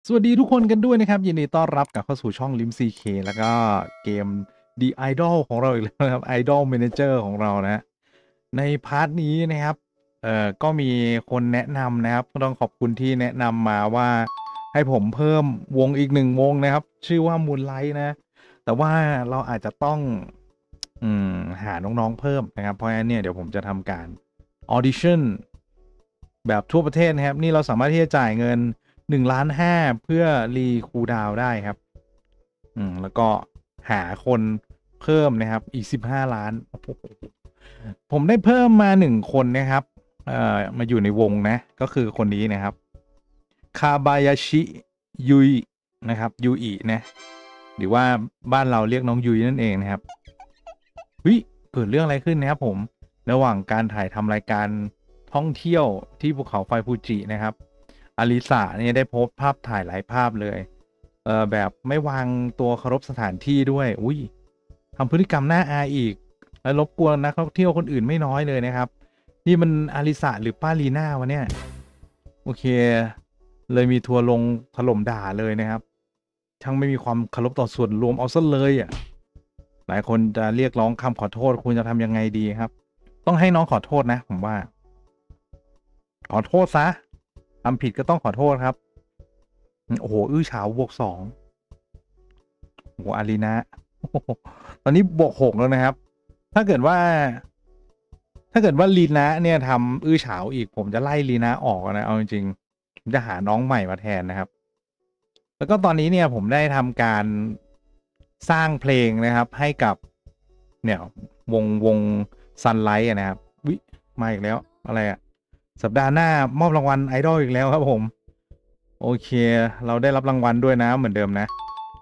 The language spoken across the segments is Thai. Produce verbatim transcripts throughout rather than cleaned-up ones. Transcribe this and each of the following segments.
สวัสดีทุกคนกันด้วยนะครับยินดีต้อนรับกลับเข้าสู่ช่อง ลิม ซี เค แล้วก็เกม The Idol ของเราอีกแล้วนะครับ Idol Manager ของเรานะ ในพาร์ทนี้นะครับเอ่อก็มีคนแนะนำนะครับก็ต้องขอบคุณที่แนะนำมาว่าให้ผมเพิ่มวงอีกหนึ่งวงนะครับ ชื่อว่า Moonlight นะ แต่ว่าเราอาจจะต้องอืมหาน้องๆเพิ่มนะครับ เพราะฉะนั้นเนี่ยเดี๋ยวผมจะทำการ Audition แบบทั่วประเทศนะครับ นี่เราสามารถที่จะจ่ายเงินหนึ่งล้านห้าเพื่อรีคูลดาวน์ได้ครับอืมแล้วก็หาคนเพิ่มนะครับอีกสิบห้าล้านผมได้เพิ่มมาหนึ่งคนนะครับเอ่อมาอยู่ในวงนะก็คือคนนี้นะครับคาบายาชิยุยนะครับยูอินะหรือว่าบ้านเราเรียกน้องยุยนั่นเองนะครับวิเกิดเรื่องอะไรขึ้นนะครับผมระหว่างการถ่ายทำรายการท่องเที่ยวที่ภูเขาไฟฟูจินะครับอลิสาเนี่ยได้โพสต์ภาพถ่ายหลายภาพเลยเอ่อแบบไม่วางตัวเคารพสถานที่ด้วยอุ้ยทำพฤติกรรมน่าอายอีกและรบกวนนักท่องเที่ยวคนอื่นไม่น้อยเลยนะครับนี่มันอลิสาหรือป้าลีน่าวะเนี่ยโอเคเลยมีทัวร์ลงถล่มด่าเลยนะครับช่างไม่มีความเคารพต่อส่วนรวมเอาซะเลยอ่ะหลายคนจะเรียกร้องคำขอโทษคุณจะทำยังไงดีครับต้องให้น้องขอโทษนะผมว่าขอโทษซะทำผิดก็ต้องขอโทษครับโอ้โหอื้อฉาวบวกสองโอ้โหอารีนะตอนนี้บวกหกแล้วนะครับถ้าเกิดว่าถ้าเกิดว่าลีนะเนี่ยทำอื้อฉาวอีกผมจะไล่ลีนะออกนะเอาจริงๆผมจะหาน้องใหม่มาแทนนะครับแล้วก็ตอนนี้เนี่ยผมได้ทำการสร้างเพลงนะครับให้กับเนี่ยวงวงซันไลท์นะครับวิมาอีกแล้วอะไรอะสัปดาห์หน้ามอบรางวัลไอดอลอีกแล้วครับผมโอเคเราได้รับรางวัลด้วยนะเหมือนเดิมนะ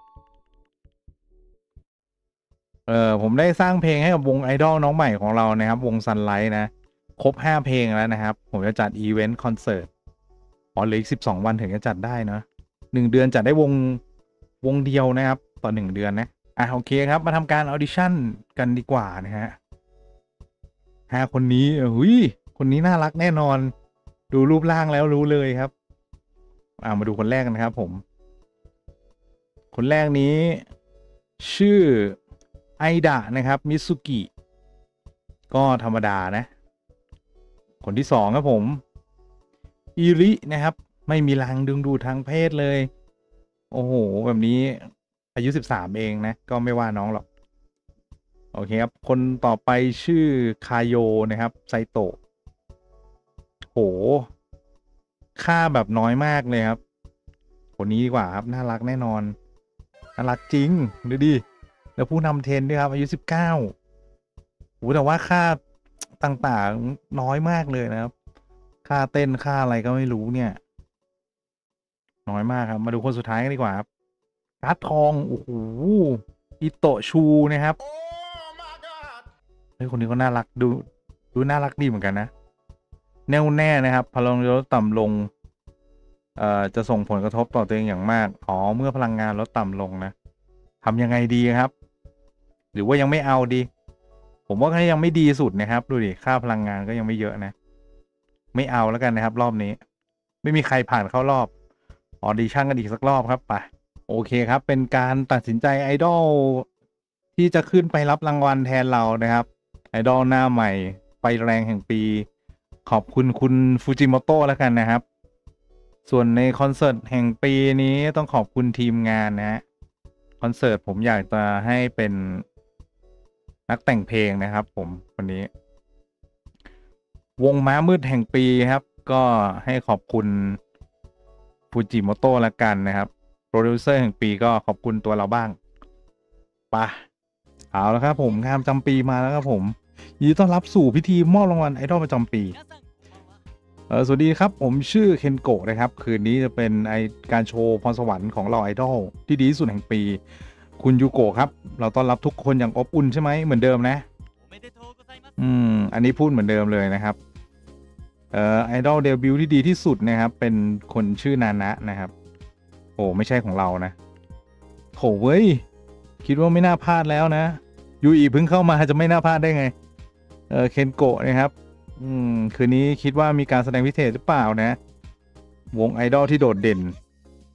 เออผมได้สร้างเพลงให้กับวงไอดอลน้องใหม่ของเรานะครับวงซันไลท์นะครบห้าเพลงแล้วนะครับผมจะจัดอีเวนต์คอนเสิร์ตอ๋อเหลืออีกสิบสองวันถึงจะจัดได้เนาะหนึ่งเดือนจัดได้วงวงเดียวนะครับต่อหนึ่งเดือนนะอ่ะโอเคครับมาทำการออดิชั่นกันดีกว่านะฮะห้าคนนี้หุยคนนี้น่ารักแน่นอนดูรูปร่างแล้วรู้เลยครับอ่ามาดูคนแรกกันครับผมคนแรกนี้ชื่อไอดะนะครับมิสุกิก็ธรรมดานะคนที่สองครับผมอิรินะครับไม่มีแรงดึงดูดทางเพศเลยโอ้โหแบบนี้อายุสิบสามเองนะก็ไม่ว่าน้องหรอกโอเคครับคนต่อไปชื่อคาโยนะครับไซโตะโหค่าแบบน้อยมากเลยครับคนนี้ดีกว่าครับน่ารักแน่นอนน่ารักจริงดูดิแล้วผู้นำเทรนด้วยครับอายุสิบเก้าโหแต่ว่าค่าต่างๆน้อยมากเลยนะครับค่าเต้นค่าอะไรก็ไม่รู้เนี่ยน้อยมากครับมาดูคนสุดท้ายกันดีกว่าครับการ์ดทองโอ้โหอิโตะชูนะครับเฮ้ยคนนี้ก็น่ารักดูดูน่ารักดีเหมือนกันนะแน่วแน่นะครับพลังลดต่ำลงเอ่อจะส่งผลกระทบต่อตัวเองอย่างมากอ๋อเมื่อพลังงานลดต่ำลงนะทำยังไงดีครับหรือว่ายังไม่เอาดีผมว่าก็ยังไม่ดีสุดนะครับดูดิค่าพลังงานก็ยังไม่เยอะนะไม่เอาแล้วกันนะครับรอบนี้ไม่มีใครผ่านเข้ารอบออดิชั่นกันอีกสักรอบครับไปโอเคครับเป็นการตัดสินใจไอดอลที่จะขึ้นไปรับรางวัลแทนเรานะครับไอดอลหน้าใหม่ไฟแรงแห่งปีขอบคุณคุณฟูจิโมโตะแล้วกันนะครับส่วนในคอนเสิร์ตแห่งปีนี้ต้องขอบคุณทีมงานนะฮะคอนเสิร์ตผมอยากจะให้เป็นนักแต่งเพลงนะครับผมวันนี้วงม้ามืดแห่งปีครับก็ให้ขอบคุณฟูจิโมโตะแล้วกันนะครับโปรดิวเซอร์แห่งปีก็ขอบคุณตัวเราบ้างไปเอาแล้วครับผมงานประจำปีมาแล้วครับผมยินดีต้อนรับสู่พิธีมอบรางวัลไอดอลประจำปีเออสวัสดีครับผมชื่อเคนโกะนะครับคืนนี้จะเป็นไอการโชว์พรสวรรค์ของเราไอดอลที่ดีที่สุดแห่งปีคุณยูโกะครับเราต้อนรับทุกคนอย่างอบอุ่นใช่ไหมเหมือนเดิมนะอืมอันนี้พูดเหมือนเดิมเลยนะครับเอ่อไอดอลเดบิวต์ที่ดีที่สุดนะครับเป็นคนชื่อนานะนะครับโอ้ไม่ใช่ของเรานะโถเว้ยคิดว่าไม่น่าพลาดแล้วนะยูอีเพิ่งเข้ามาจะไม่น่าพลาดได้ไงเออเคนโกะนะครับอืมคืนนี้คิดว่ามีการแสดงพิเศษหรือเปล่านะวงไอดอลที่โดดเด่น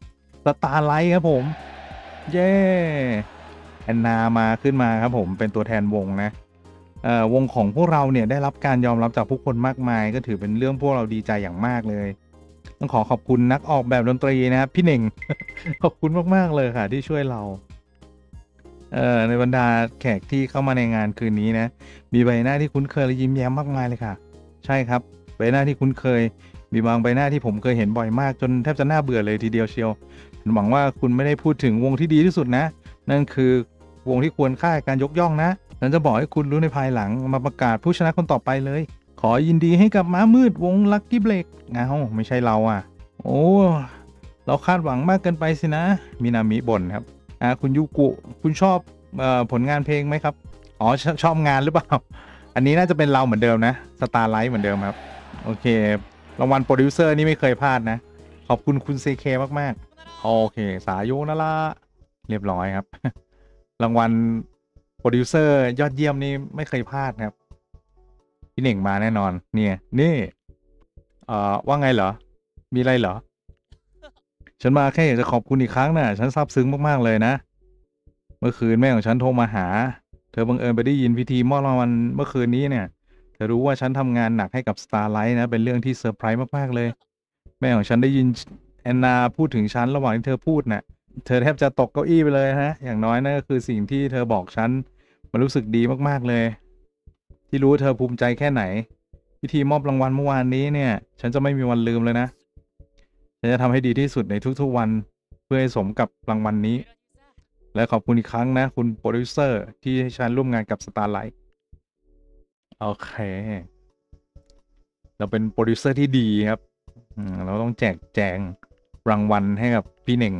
สตาร์ไลท์ครับผมเย้แอนนามาขึ้นมาครับผมเป็นตัวแทนวงนะเอ่อวงของพวกเราเนี่ยได้รับการยอมรับจากผู้คนมากมายก็ถือเป็นเรื่องพวกเราดีใจอย่างมากเลยต้องขอขอบคุณนักออกแบบดนตรีนะครับพี่เน่ง ขอบคุณมากๆเลยค่ะที่ช่วยเราเอ่อในบรรดาแขกที่เข้ามาในงานคืนนี้นะมีใบหน้าที่คุ้นเคยและยิ้มแย้มมากมายเลยค่ะใช่ครับใบหน้าที่คุ้นเคยมีบางใบหน้าที่ผมเคยเห็นบ่อยมากจนแทบจะน่าเบื่อเลยทีเดียวเชียวหวังว่าคุณไม่ได้พูดถึงวงที่ดีที่สุดนะนั่นคือวงที่ควรค่าการยกย่องนะฉันจะบอกให้คุณรู้ในภายหลังมาประกาศผู้ชนะคนต่อไปเลยขอยินดีให้กับม้ามืดวงลัคกี้เบรกเอ้าไม่ใช่เราอ่ะโอ้เราคาดหวังมากเกินไปสินะมินามิบ่นครับอ่าคุณยูกุคุณชอบเอ่อผลงานเพลงไหมครับอ๋อชชอบงานหรือเปล่าอันนี้น่าจะเป็นเราเหมือนเดิมนะสตาร์ไลท์เหมือนเดิมครับโอเครางวัลโปรดิวเซอร์นี่ไม่เคยพลาดนะขอบคุณคุณเซเคมากๆโอเคสายุนะละเรียบร้อยครับ รางวัลโปรดิวเซอร์ยอดเยี่ยมนี่ไม่เคยพลาดครับพี่เน่งมาแน่นอนเนี่ยนี่เอ่อว่าไงเหรอมีอะไรเหรอฉันมาแค่อยากจะขอบคุณอีกครั้งนะ่ะฉันซาบซึ้งมากๆเลยนะเมื่อคืนแม่ของฉันโทรมาหาเธอบังเอิญไปได้ยินพิธีมอบรางวัลเมื่อคืนนี้เนี่ยเธอรู้ว่าฉันทำงานหนักให้กับ Starlight นะเป็นเรื่องที่เซอร์ไพรส์มากๆเลยแม่ของฉันได้ยินแอนนาพูดถึงฉันระหว่างที่เธอพูดน่ะเธอแทบจะตกเก้าอี้ไปเลยนะอย่างน้อยนั่นก็คือสิ่งที่เธอบอกฉันมันรู้สึกดีมากๆเลยที่รู้ว่าเธอภูมิใจแค่ไหนพิธีมอบรางวัลเมื่อวานนี้เนี่ยฉันจะไม่มีวันลืมเลยนะฉันจะทำให้ดีที่สุดในทุกๆวันเพื่อให้สมกับรางวัลนี้และขอบคุณอีกครั้งนะคุณโปรดิวเซอร์ที่ให้ฉันร่วมงานกับ Starlight โอเคเราเป็นโปรดิวเซอร์ที่ดีครับอืมเราต้องแจกแจงรางวัลให้กับพี่เน่ง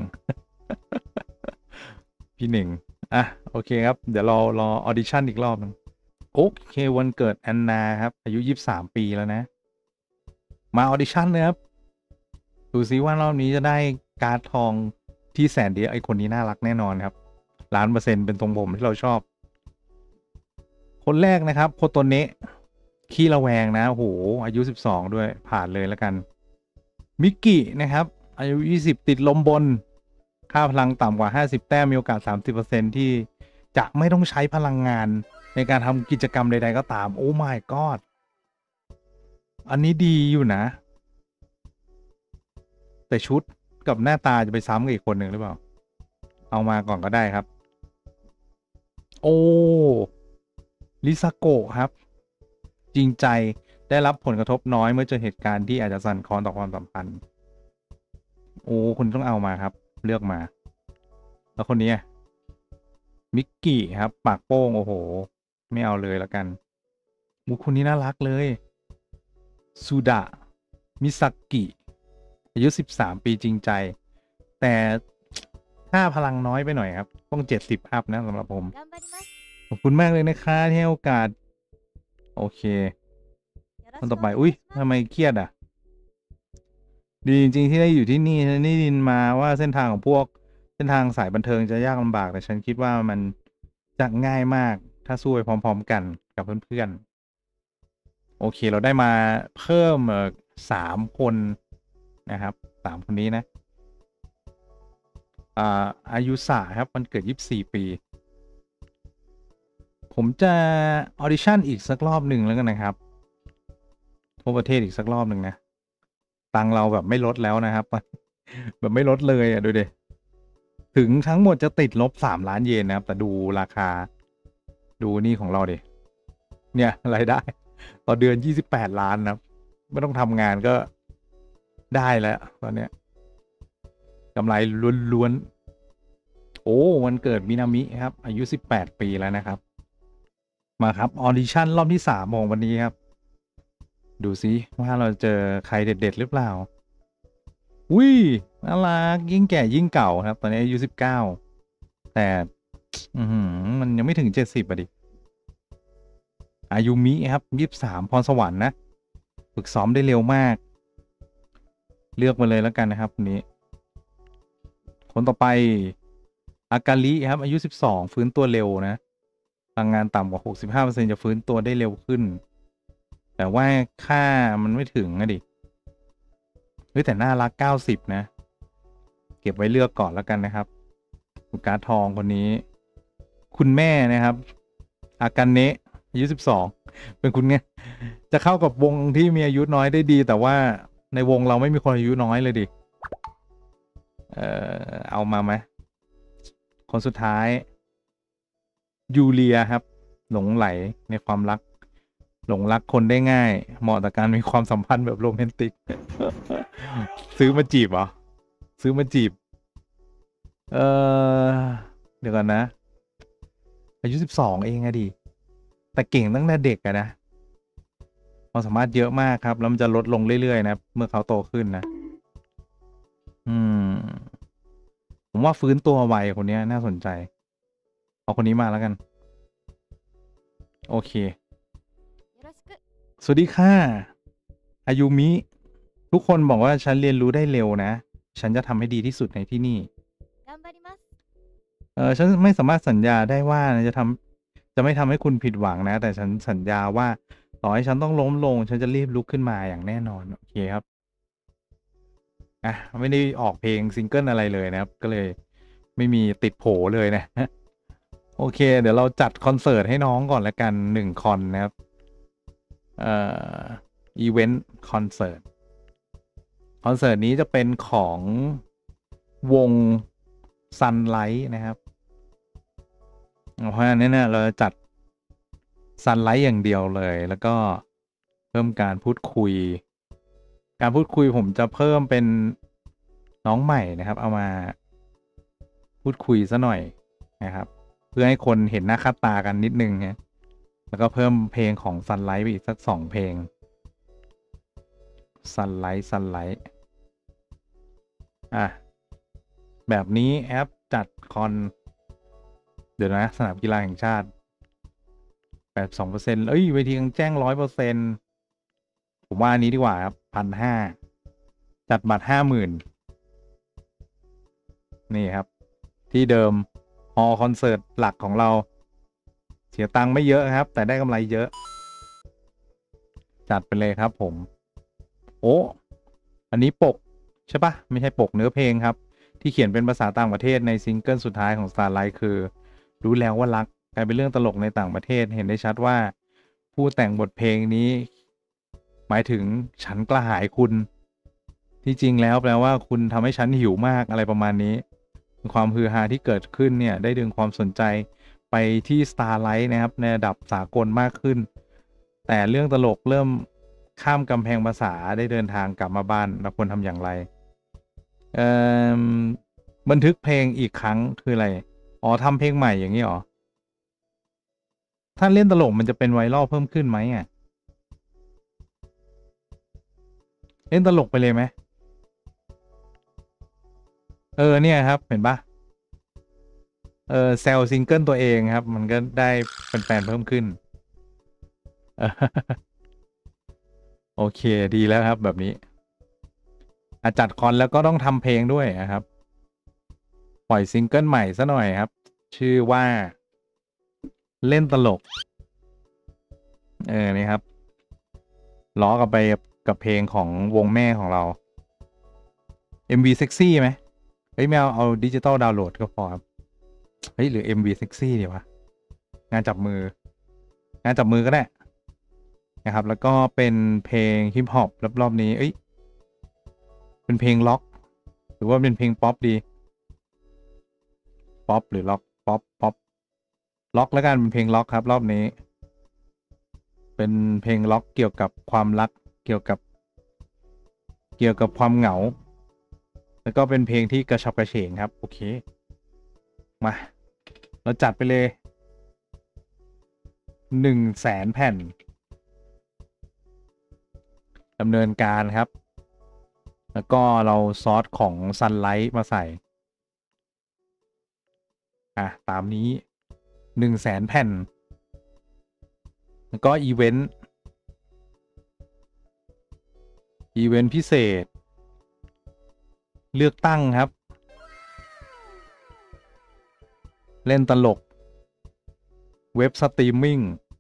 พี่เน่งอ่ะโอเคครับเดี๋ยวเรารอออดิชั่นอีกรอบนึงโอเควันเกิดแอนนาครับอายุยี่สิบสามปีแล้วนะมาออดิชั่นเลยครับดูซิว่ารอบนี้จะได้การ์ดทองที่แสนดีไอคนนี้น่ารักแน่นอนครับล้านเปอร์เซ็นต์เป็นทรงผมที่เราชอบคนแรกนะครับโคโตเนะขี้ระแวงนะโอ้โหอายุสิบสองด้วยผ่านเลยแล้วกันมิกกี้นะครับอายุยี่สิบติดลมบนค่าพลังต่ำกว่าห้าสิบแต้มมีโอกาส สามสิบเปอร์เซ็นต์ ที่จะไม่ต้องใช้พลังงานในการทำกิจกรรมใดๆก็ตามโอ้ my god อันนี้ดีอยู่นะแต่ชุดกับหน้าตาจะไปซ้ำกับอีกคนหนึ่งหรือเปล่าเอามาก่อนก็ได้ครับโอ้ลิซาโกะครับจริงใจได้รับผลกระทบน้อยเมื่อเจอเหตุการณ์ที่อาจจะสั่นคลอนต่อความสัมพันธ์โอ้คุณต้องเอามาครับเลือกมาแล้วคนนี้มิกกี้ครับปากโป้งโอ้โหไม่เอาเลยแล้วกันมูคนนี้น่ารักเลยซูดะมิซากิอายุสิบสามปีจริงใจแต่ค่าพลังน้อยไปหน่อยครับต้องเจ็ดสิบอัพนะสำหรับผมขอบคุณมากเลยนะคะที่ให้โอกาสโอเคคนต่อไปอุ้ยทำไมเครียดอ่ะดีจริงๆที่ได้อยู่ที่นี่ฉันได้ยินมาว่าเส้นทางของพวกเส้นทางสายบันเทิงจะยากลำบากแต่ฉันคิดว่ามันจะง่ายมากถ้าสู้ไปพร้อมๆกันกับเพื่อนๆโอเคเราได้มาเพิ่มเอ่อสามคนนะครับสามคนนี้นะอ่าอายุสาครับมันเกิดยี่สิบสี่ปีผมจะออดิชั่นอีกสักรอบหนึ่งแล้วกันนะครับทั่วประเทศอีกสักรอบหนึ่งนะตังเราแบบไม่ลดแล้วนะครับ แบบไม่ลดเลยอ่ะดูดิถึงทั้งหมดจะติดลบสามล้านเยนนะครับแต่ดูราคาดูนี่ของเราดิเนี่ยรายได้ต่อเดือนยี่สิบแปดล้านนะครับไม่ต้องทำงานก็ได้แล้วตอนเนี้ยกำไรล้วนๆโอ้วันเกิดมินามิครับอายุสิบแปดปีแล้วนะครับมาครับออดิชั่นรอบที่สามของวันนี้ครับดูซิว่าเราเจอใครเด็ดๆหรือเปล่าอุ้ยน่ารักยิ่งแก่ยิ่งเก่าครับตอนนี้อายุสิบเก้าแต่อืมมันยังไม่ถึงเจ็ดสิบอ่ะดิอายุมิครับยี่สิบสามพรสวรรค์นะฝึกซ้อมได้เร็วมากเลือกมาเลยแล้วกันนะครับคนนี้คนต่อไปอากาลิครับอายุสิบสองฟื้นตัวเร็วนะพลังงานต่ำกว่า หกสิบห้าเปอร์เซ็นต์ จะฟื้นตัวได้เร็วขึ้นแต่ว่าค่ามันไม่ถึงอะดิเฮ้ยแต่น่ารักเก้าสิบนะเก็บไว้เลือกก่อนแล้วกันนะครับคุณการ์ดทองคนนี้ คุณแม่นะครับ อากาเนะอายุสิบสองเป็นคุณไงจะเข้ากับวงที่มีอายุน้อยได้ดี แต่ว่าในวงเราไม่มีคนอายุน้อยเลยดิเออเอามาไหมคนสุดท้ายยูเลียครับหลงไหลในความรักหลงรักคนได้ง่ายเหมาะต่อการมีความสัมพันธ์แบบโรแมนติก ซื้อมาจีบเหรอซื้อมาจีบเออเดี๋ยวก่อนนะอายุสิบสองเองอะดิแต่เก่งตั้งแต่เด็กอะนะความสามารถเยอะมากครับแล้วมันจะลดลงเรื่อยๆนะเมื่อเขาโตขึ้นนะอืมผมว่าฟื้นตัวไวคนนี้น่าสนใจเอาคนนี้มาแล้วกันโอเคสวัสดีค่ะอายุมิทุกคนบอกว่าฉันเรียนรู้ได้เร็วนะฉันจะทำให้ดีที่สุดในที่นี่เออฉันไม่สามารถสัญญาได้ว่าจะทำจะไม่ทำให้คุณผิดหวังนะแต่ฉันสัญญาว่าต่อให้ฉันต้องล้มลงฉันจะรีบลุกขึ้นมาอย่างแน่นอนโอเคครับอ่ะไม่ได้ออกเพลงซิงเกิลอะไรเลยนะครับก็เลยไม่มีติดโผเลยนะโอเคเดี๋ยวเราจัดคอนเสิร์ตให้น้องก่อนละกันหนึ่งคอนนะครับเอ่ออีเวนต์คอนเสิร์ตคอนเสิร์ตนี้จะเป็นของวง Sunlight นะครับเพราะฉะนั้นเนี่ยเราจะจัด Sunlight อย่างเดียวเลยแล้วก็เพิ่มการพูดคุยการพูดคุยผมจะเพิ่มเป็นน้องใหม่นะครับเอามาพูดคุยซะหน่อยนะครับเพื่อให้คนเห็นหน้าค่าตากันนิดนึงนะแล้วก็เพิ่มเพลงของ Sunlight ไปอีกสักสองเพลง Sunlight Sunlight อ่ะแบบนี้แอปจัดคอนเดี๋ยวนะสนามกีฬาแห่งชาติแปดสองเปอร์เซ็นต์เอ้ยเวทีกลางแจ้งร้อยเปอร์เซ็นต์ผมว่าอันนี้ดีกว่าครับพันห้าจัดบัตรห้าหมื่นนี่ครับที่เดิมฮอลล์คอนเสิร์ตหลักของเราเสียตังค์ไม่เยอะครับแต่ได้กำไรเยอะจัดไปเลยครับผมโอ้อันนี้ปกใช่ปะไม่ใช่ปกเนื้อเพลงครับที่เขียนเป็นภาษาต่างประเทศในซิงเกิลสุดท้ายของ Starlight คือรู้แล้วว่ารักกลายเป็นเรื่องตลกในต่างประเทศเห็นได้ชัดว่าผู้แต่งบทเพลงนี้หมายถึงฉันกระหายคุณที่จริงแล้วแปลว่าคุณทำให้ฉันหิวมากอะไรประมาณนี้ความฮือฮาที่เกิดขึ้นเนี่ยได้ดึงความสนใจไปที่ Starlight นะครับในระดับสากลมากขึ้นแต่เรื่องตลกเริ่มข้ามกำแพงภาษาได้เดินทางกลับมาบ้านเราควรทำอย่างไรเอ่อบันทึกเพลงอีกครั้งคืออะไรอ๋อทำเพลงใหม่อย่างนี้หรอถ้าเล่นตลกมันจะเป็นไวรัลเพิ่มขึ้นไหมอ่ะเล่นตลกไปเลยไหมเออเนี่ยครับเห็นปะเออแซลซิงเกิลตัวเองครับมันก็ได้แฟนๆเพิ่มขึ้น โอเคดีแล้วครับแบบนี้อาจัดคอนแล้วก็ต้องทำเพลงด้วยนะครับปล่อยซิงเกิลใหม่ซะหน่อยครับชื่อว่าเล่นตลกเออนี่ครับล้อกับไปกับเพลงของวงแม่ของเรา เอ็ม วี เซ็กซี่ไหมเฮ้ยไม่เอาเอาดิจิตอลดาวน์โหลดก็พอครับเฮ้ยหรือ เอ็ม วี เซ็กซี่ดีวะงานจับมืองานจับมือก็ได้นะครับแล้วก็เป็นเพลงฮิปฮอปรอบๆนี้เอ้ยเป็นเพลงล็อกหรือว่าเป็นเพลงป๊อปดีป๊อปหรือล็อกป๊อปป๊อปล็อกแล้วกันเป็นเพลงล็อกครับรอบนี้เป็นเพลงล็อกเกี่ยวกับความรักเกี่ยวกับเกี่ยวกับความเหงาแล้วก็เป็นเพลงที่กระฉับกระเฉงครับโอเคมาเราจัดไปเลยหนึ่งแสนแผ่นดำเนินการครับแล้วก็เราซอสของ Sunlight มาใส่อ่ะตามนี้หนึ่งแสนแผ่นแล้วก็อีเวนต์อีเวนต์พิเศษเลือกตั้งครับเล่นตลกเว็บสตรีมมิ่ง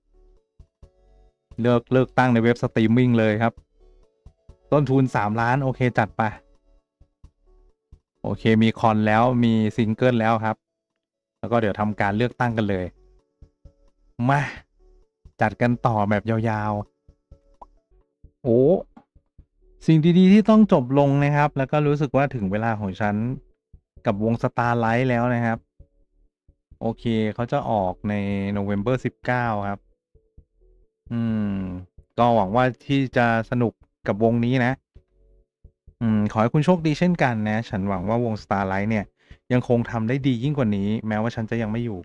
เลือกเลือกตั้งในเว็บสตรีมมิ่งเลยครับต้นทุนสามล้านโอเคจัดไปโโอเคมีคอนแล้วมีซิงเกิลแล้วครับแล้วก็เดี๋ยวทำการเลือกตั้งกันเลยมาจัดกันต่อแบบยาวๆโอ้สิ่งดีๆที่ต้องจบลงนะครับแล้วก็รู้สึกว่าถึงเวลาของฉันกับวง Starlight แล้วนะครับโอเคเขาจะออกใน November สิบเก้าครับอืมก็หวังว่าที่จะสนุกกับวงนี้นะอืมขอให้คุณโชคดีเช่นกันนะฉันหวังว่าวง Starlight เนี่ยยังคงทำได้ดียิ่งกว่านี้แม้ว่าฉันจะยังไม่อยู่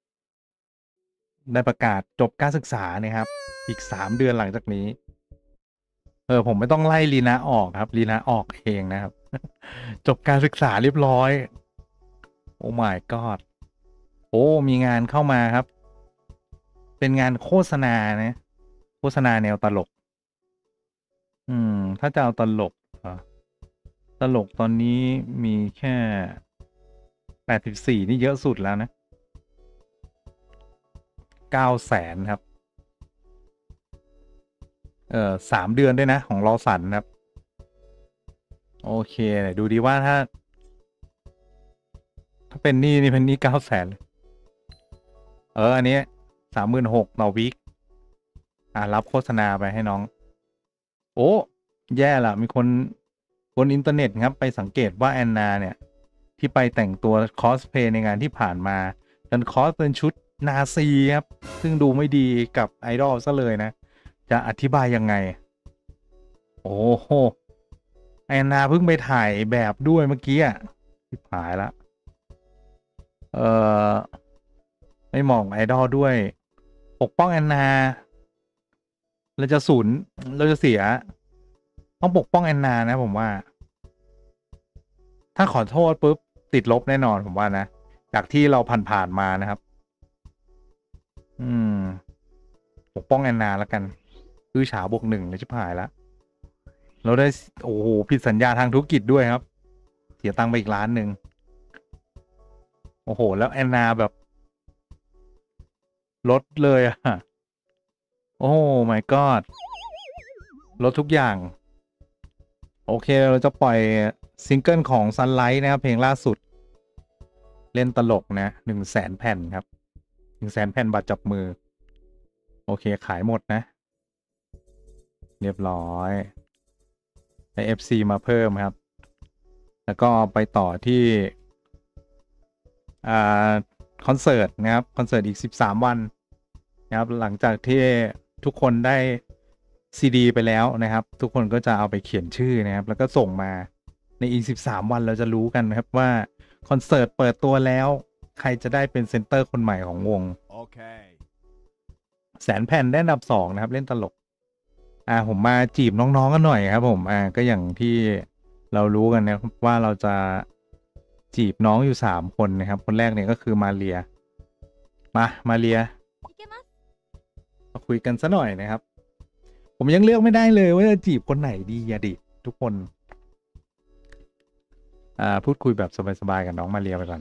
ได้ประกาศจบการศึกษานะครับอีกสามเดือนหลังจากนี้เออผมไม่ต้องไล่ลีนาออกครับลีนาออกเองนะครับจบการศึกษาเรียบร้อยโอ้ my god โอ้มีงานเข้ามาครับเป็นงานโฆษณานะโฆษณาแนวตลกอืมถ้าจะเอาตลกเหรอตลกตอนนี้มีแค่แปดสิบสี่นี่เยอะสุดแล้วนะเก้าแสนครับเออสามเดือนด้วยนะของรอสันครับโอเคดูดีว่าถ้าถ้าเป็นนี่นี่เป็นนี่เก้าแสนเอออันนี้สามหมื่นหกต่อวีคอ่ารับโฆษณาไปให้น้องโอ้แย่ละมีคนบนอินเทอร์เน็ตครับไปสังเกตว่าแอนนาเนี่ยที่ไปแต่งตัวคอสเพลย์ในงานที่ผ่านมาดันคอสเป็นชุดนาซีครับซึ่งดูไม่ดีกับไอดอลซะเลยนะจะอธิบายยังไงโอ้โหแอนนาเพิ่งไปถ่ายแบบด้วยเมื่อกี้อ่ะที่หายละเออไม่มองไอดอลด้วยปกป้องแอนนาเราจะสูญเราจะเสียต้องปกป้องแอนนานะผมว่าถ้าขอโทษปุ๊บติดลบแน่นอนผมว่านะจากที่เราผ่านๆมานะครับอืมปกป้องแอนนาแล้วกันคือฉาบวกหนึ่งเลยชิบหายแล้วเราได้โอ้โหผิดสัญญาทางธุรกิจด้วยครับเสียตังค์ไปอีกล้านหนึ่งโอ้โหแล้วแอนนาแบบลดเลยอะโอ้ my god ลดทุกอย่างโอเคเราจะปล่อยซิงเกิลของ Sunlight นะครับเพลงล่าสุดเล่นตลกนะหนึ่งแสนแผ่นครับหนึ่งแสนแผ่นบัตรจับมือโอเคขายหมดนะเรียบร้อยได้ เอฟ ซี มาเพิ่มครับแล้วก็ไปต่อที่อ่าคอนเสิร์ตนะครับคอนเสิร์ตอีกสิบสามวันนะครับหลังจากที่ทุกคนได้ซีดีไปแล้วนะครับทุกคนก็จะเอาไปเขียนชื่อนะครับแล้วก็ส่งมาในอีกสิบสามวันเราจะรู้กันนะครับว่าคอนเสิร์ตเปิดตัวแล้วใครจะได้เป็นเซนเตอร์คนใหม่ของวงโอเคแสนแผ่นได้อันดับสองนะครับเล่นตลกอ่าผมมาจีบน้องๆกันหน่อยครับผมอ่าก็อย่างที่เรารู้กันนะว่าเราจะจีบน้องอยู่สามคนนะครับคนแรกเนี่ยก็คือมาเรียมามาเรียมาคุยกันซะหน่อยนะครับผมยังเลือกไม่ได้เลยว่าจะจีบคนไหนดีอะดิทุกคนอ่าพูดคุยแบบสบายๆกับน้องมาเรียไปก่อน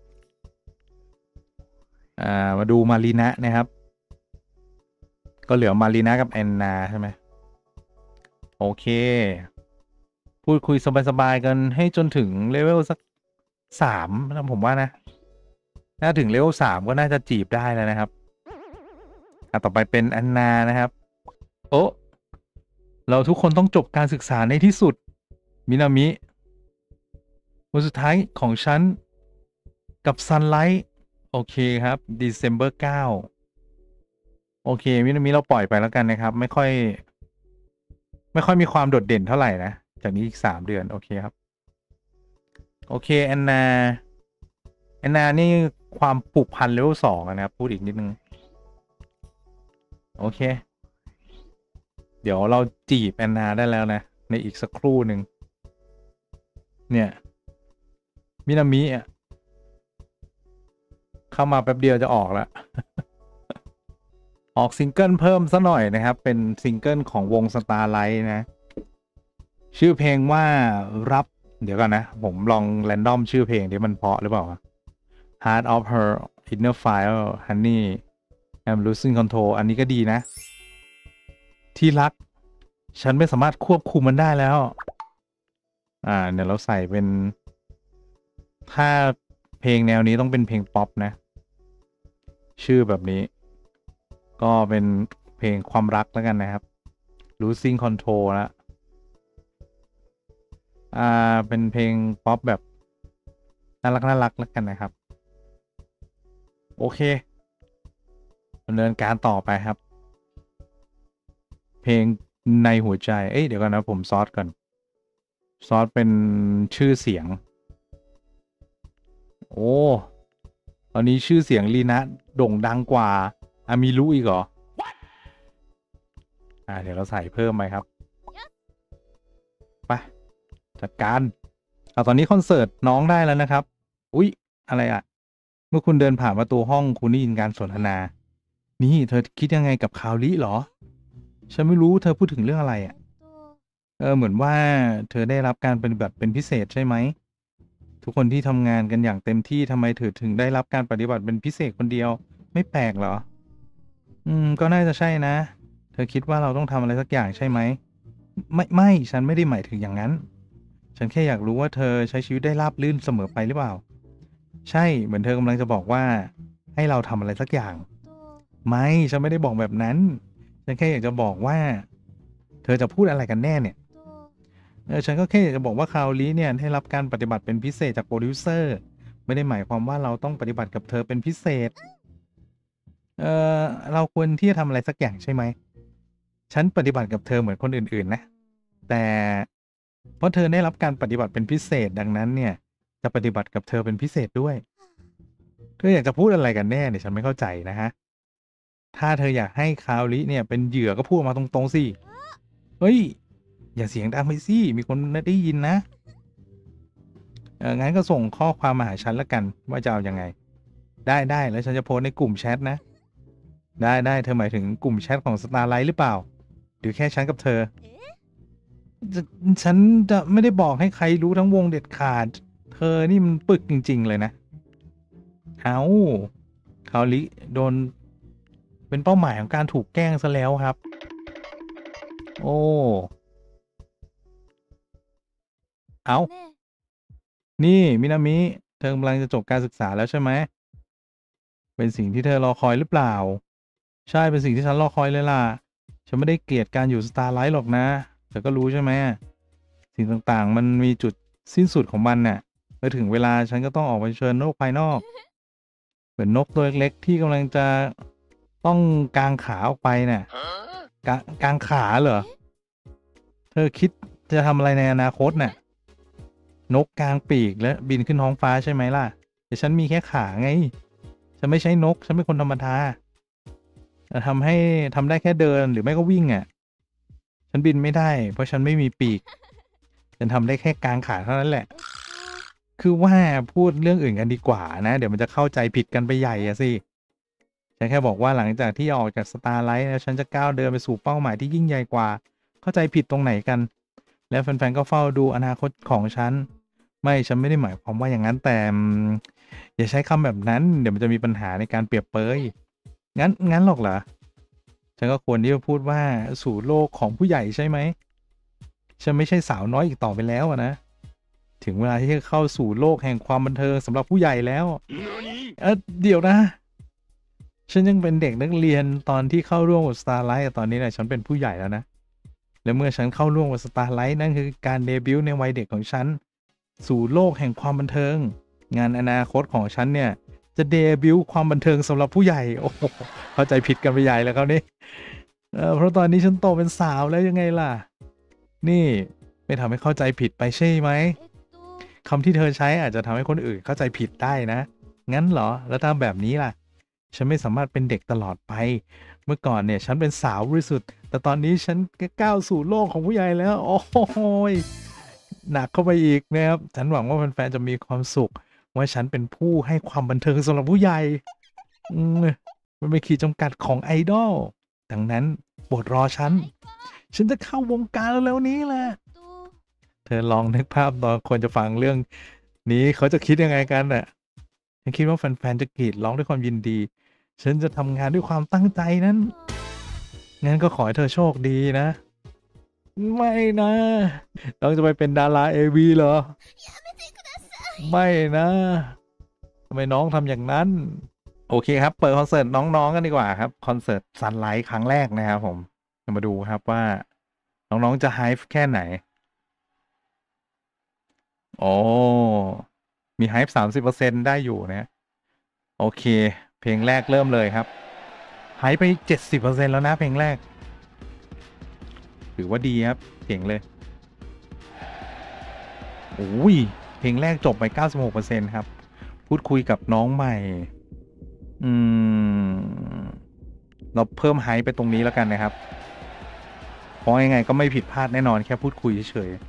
อ่ามาดูมารีนะนะครับก็เหลือมารีนะกับแอนนาใช่ไหมโอเคพูดคุยสบายๆกันให้จนถึงเลเวลสักสามนะผมว่านะถ้าถึงเลเวลสามก็น่าจะจีบได้แล้วนะครับอ่ะต่อไปเป็นแอนนานะครับโอ้เราทุกคนต้องจบการศึกษาในที่สุดมินามิวันสุดท้ายของฉันกับ Sunlight โอเคครับ December เก้าโอเคมินามิเราปล่อยไปแล้วกันนะครับไม่ค่อยไม่ค่อยมีความโดดเด่นเท่าไหร่นะจากนี้อีกสามเดือนโอเคครับโอเคแอนนาแอนนานี่ความผูกพันเลเวลสองนะครับพูดอีกนิดนึงโอเคเดี๋ยวเราจีบแอนนาได้แล้วนะในอีกสักครู่หนึ่งเนี่ยมินามิอ่ะเข้ามาแป๊บเดียวจะออกแล้ว ออกซิงเกิลเพิ่มซะหน่อยนะครับเป็นซิงเกิลของวง Starlight นะชื่อเพลงว่ารับเดี๋ยวก่อนนะผมลองแรนดอมชื่อเพลงที่มันเพราะหรือเปล่า Heart of Her Inner Fire Honey I'm Losing Control อันนี้ก็ดีนะ ที่รักฉันไม่สามารถควบคุมมันได้แล้วอ่าเดี๋ยวเราใส่เป็นถ้าเพลงแนวนี้ต้องเป็นเพลงป๊อปนะชื่อแบบนี้ก็เป็นเพลงความรักแล้วกันนะครับ losing control แล้วอ่าเป็นเพลงป๊อปแบบน่ารักน่ารักแล้วกันนะครับโอเคดำเนินการต่อไปครับเพลงในหัวใจเอ้ยเดี๋ยวก่อนนะผมซอสก่อนซอสเป็นชื่อเสียงโอ้ตอนนี้ชื่อเสียงลีนะโด่งดังกว่าอามิรุอีกเหรออ่าเดี๋ยวเราใส่เพิ่มไปครับไปจัดการเอาตอนนี้คอนเสิร์ตน้องได้แล้วนะครับอุ๊ยอะไรอ่ะเมื่อคุณเดินผ่านประตูห้องคุณได้ยินการสนทนานี่เธอคิดยังไงกับคาวลิเหรอฉันไม่รู้เธอพูดถึงเรื่องอะไรอ่ะเออเหมือนว่าเธอได้รับการปฏิบัติเป็นพิเศษใช่ไหมทุกคนที่ทำงานกันอย่างเต็มที่ทำไมเธอถึงได้รับการปฏิบัติเป็นพิเศษคนเดียวไม่แปลกเหรออืมก็น่าจะใช่นะเธอคิดว่าเราต้องทำอะไรสักอย่างใช่ไหมไม่ไม่ฉันไม่ได้หมายถึงอย่างนั้นฉันแค่อยากรู้ว่าเธอใช้ชีวิตได้ราบรื่นเสมอไปหรือเปล่าใช่เหมือนเธอกำลังจะบอกว่าให้เราทำอะไรสักอย่างไม่ฉันไม่ได้บอกแบบนั้นฉันแค่อยากจะบอกว่าเธอจะพูดอะไรกันแน่เนี่ยเออฉันก็แค่อยากจะบอกว่าคาวลีเนี่ยได้รับการปฏิบัติเป็นพิเศษจากโปรดิวเซอร์ไม่ได้หมายความว่าเราต้องปฏิบัติกับเธอเป็นพิเศษเออเราควรที่จะทำอะไรสักอย่างใช่ไหมฉันปฏิบัติกับเธอเหมือนคนอื่นๆนะแต่เพราะเธอได้รับการปฏิบัติเป็นพิเศษดังนั้นเนี่ยจะปฏิบัติกับเธอเป็นพิเศษด้วยเธออยากจะพูดอะไรกันแน่เนี่ยฉันไม่เข้าใจนะฮะถ้าเธออยากให้คาวลิเนี่ยเป็นเหยื่อก็พูดมาตรงๆสิเฮ้ยอย่าเสียงดังไปสิมีคนได้ยินนะเอองั้นก็ส่งข้อความมาหาฉันละกันว่าจะเอายังไงได้ได้แล้วฉันจะโพสในกลุ่มแชทนะได้ได้เธอหมายถึงกลุ่มแชทของ Starlight หรือเปล่าหรือแค่ฉันกับเธอจะฉันจะไม่ได้บอกให้ใครรู้ทั้งวงเด็ดขาดเธอนี่มันปึกจริงๆเลยนะเอาคาวลิโดนเป็นเป้าหมายของการถูกแกล้งซะแล้วครับโอ้เอานี่มินามิเธอกำลังจะจบการศึกษาแล้วใช่ไหมเป็นสิ่งที่เธอรอคอยหรือเปล่าใช่เป็นสิ่งที่ฉันรอคอยเลยล่ะฉันไม่ได้เกลียดการอยู่สตาร์ไลท์หรอกนะเธอก็รู้ใช่ไหมสิ่งต่างๆมันมีจุดสิ้นสุดของมันน่ะเมื่อถึงเวลาฉันก็ต้องออกไปเผชิญโลกภายนอกเหมือนนกตัวเล็กๆที่กำลังจะต้องกางขาออกไปน่ะกางกางขาเหรอเธอคิดจะทำอะไรในอนาคตน่ะนกกางปีกแล้วบินขึ้นท้องฟ้าใช่ไหมล่ะแต่ฉันมีแค่ขาไงฉันไม่ใช่นกฉันเป็นคนธรรมดาทำให้ทำได้แค่เดินหรือไม่ก็วิ่งอ่ะฉันบินไม่ได้เพราะฉันไม่มีปีกฉันทำได้แค่กางขาเท่านั้นแหละคือว่าพูดเรื่องอื่นกันดีกว่านะเดี๋ยวมันจะเข้าใจผิดกันไปใหญ่อะสิฉันแค่บอกว่าหลังจากที่ออกจากสตาร์ไลท์แล้วฉันจะก้าวเดินไปสู่เป้าหมายที่ยิ่งใหญ่กว่าเข้าใจผิดตรงไหนกันแล้วแฟนๆก็เฝ้าดูอนาคตของฉันไม่ฉันไม่ได้หมายความว่าอย่างนั้นแต่อย่าใช้คำแบบนั้นเดี๋ยวมันจะมีปัญหาในการเปรียบเปยงั้นงั้นหรอกเหรอฉันก็ควรที่จะพูดว่าสู่โลกของผู้ใหญ่ใช่ไหมฉันไม่ใช่สาวน้อยอีกต่อไปแล้วนะถึงเวลาที่จะเข้าสู่โลกแห่งความบันเทิงสำหรับผู้ใหญ่แล้วเออเดี๋ยวนะฉันยังเป็นเด็กนักเรียนตอนที่เข้าร่วมกับ Starlight ตอนนี้เนี่ยฉันเป็นผู้ใหญ่แล้วนะและเมื่อฉันเข้าร่วมกับ Starlight นั่นคือการเดบิวต์ในวัยเด็กของฉันสู่โลกแห่งความบันเทิงงานอนาคตของฉันเนี่ยจะเดบิวต์ความบันเทิงสำหรับผู้ใหญ่โอ้โหเข้าใจผิดกันไปใหญ่แล้วครับนี่เออเพราะตอนนี้ฉันโตเป็นสาวแล้วยังไงล่ะนี่ไม่ทำให้เข้าใจผิดไปใช่ไหมคำที่เธอใช้อาจจะทำให้คนอื่นเข้าใจผิดได้นะงั้นเหรอแล้วถ้าแบบนี้ล่ะฉันไม่สามารถเป็นเด็กตลอดไปเมื่อก่อนเนี่ยฉันเป็นสาวบริสุทธิ์แต่ตอนนี้ฉันก้าวสู่โลกของผู้ใหญ่แล้วโอ้โหหนักเข้าไปอีกนะครับฉันหวังว่าแฟนๆจะมีความสุขว่าฉันเป็นผู้ให้ความบันเทิงสำหรับผู้ใหญ่อืมมันเป็นขีดจำกัดของไอดอลดังนั้นโปรดรอฉันฉันจะเข้าวงการแล้วนี้แหละเธอลองนึกภาพตอนคนจะฟังเรื่องนี้เขาจะคิดยังไงกันน่ะฉันคิดว่าแฟนๆจะกรีดร้องด้วยความยินดีฉันจะทำงานด้วยความตั้งใจนั้นงั้นก็ขอให้เธอโชคดีนะไม่นะต้องจะไปเป็นดาราเอวีเหรอไม่นะทำไมน้องทำอย่างนั้นโอเคครับเปิดคอนเสิร์ตน้องๆกันดีกว่าครับคอนเสิร์ตซันไลท์ครั้งแรกนะครับผมมาดูครับว่าน้องๆจะไฮฟ์แค่ไหนโอ้มีไฮฟ์สามสิบเปอร์เซ็นต์ได้อยู่นะโอเคเพลงแรกเริ่มเลยครับไฮฟ์ไปเจ็ดสิบเปอร์เซ็นต์แล้วนะเพลงแรกถือว่าดีครับเก่งเลยโอ้ยเพลงแรกจบไป เก้าสิบหกเปอร์เซ็นต์ ครับพูดคุยกับน้องใหม่อืมเราเพิ่มไฮป์ไปตรงนี้แล้วกันนะครับเพราะยังไงก็ไม่ผิดพลาดแน่นอนแค่พูดคุยเฉย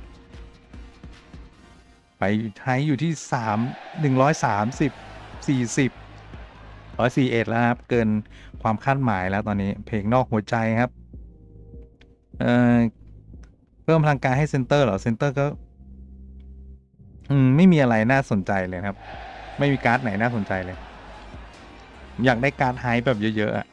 ๆไปไฮป์อยู่ที่สามหนึ่งร้อยสามสิบสี่สิบร้อยสี่เอ็ดแล้วครับเกินความคาดหมายแล้วตอนนี้เพลงนอกหัวใจครับเอ่อเพิ่มพลังการให้เซนเตอร์เหรอเซนเตอร์ก็อืมไม่มีอะไรน่าสนใจเลยครับไม่มีการ์ดไหนน่าสนใจเลยอยากได้การ์ดไฮป์แบบเยอะๆอะ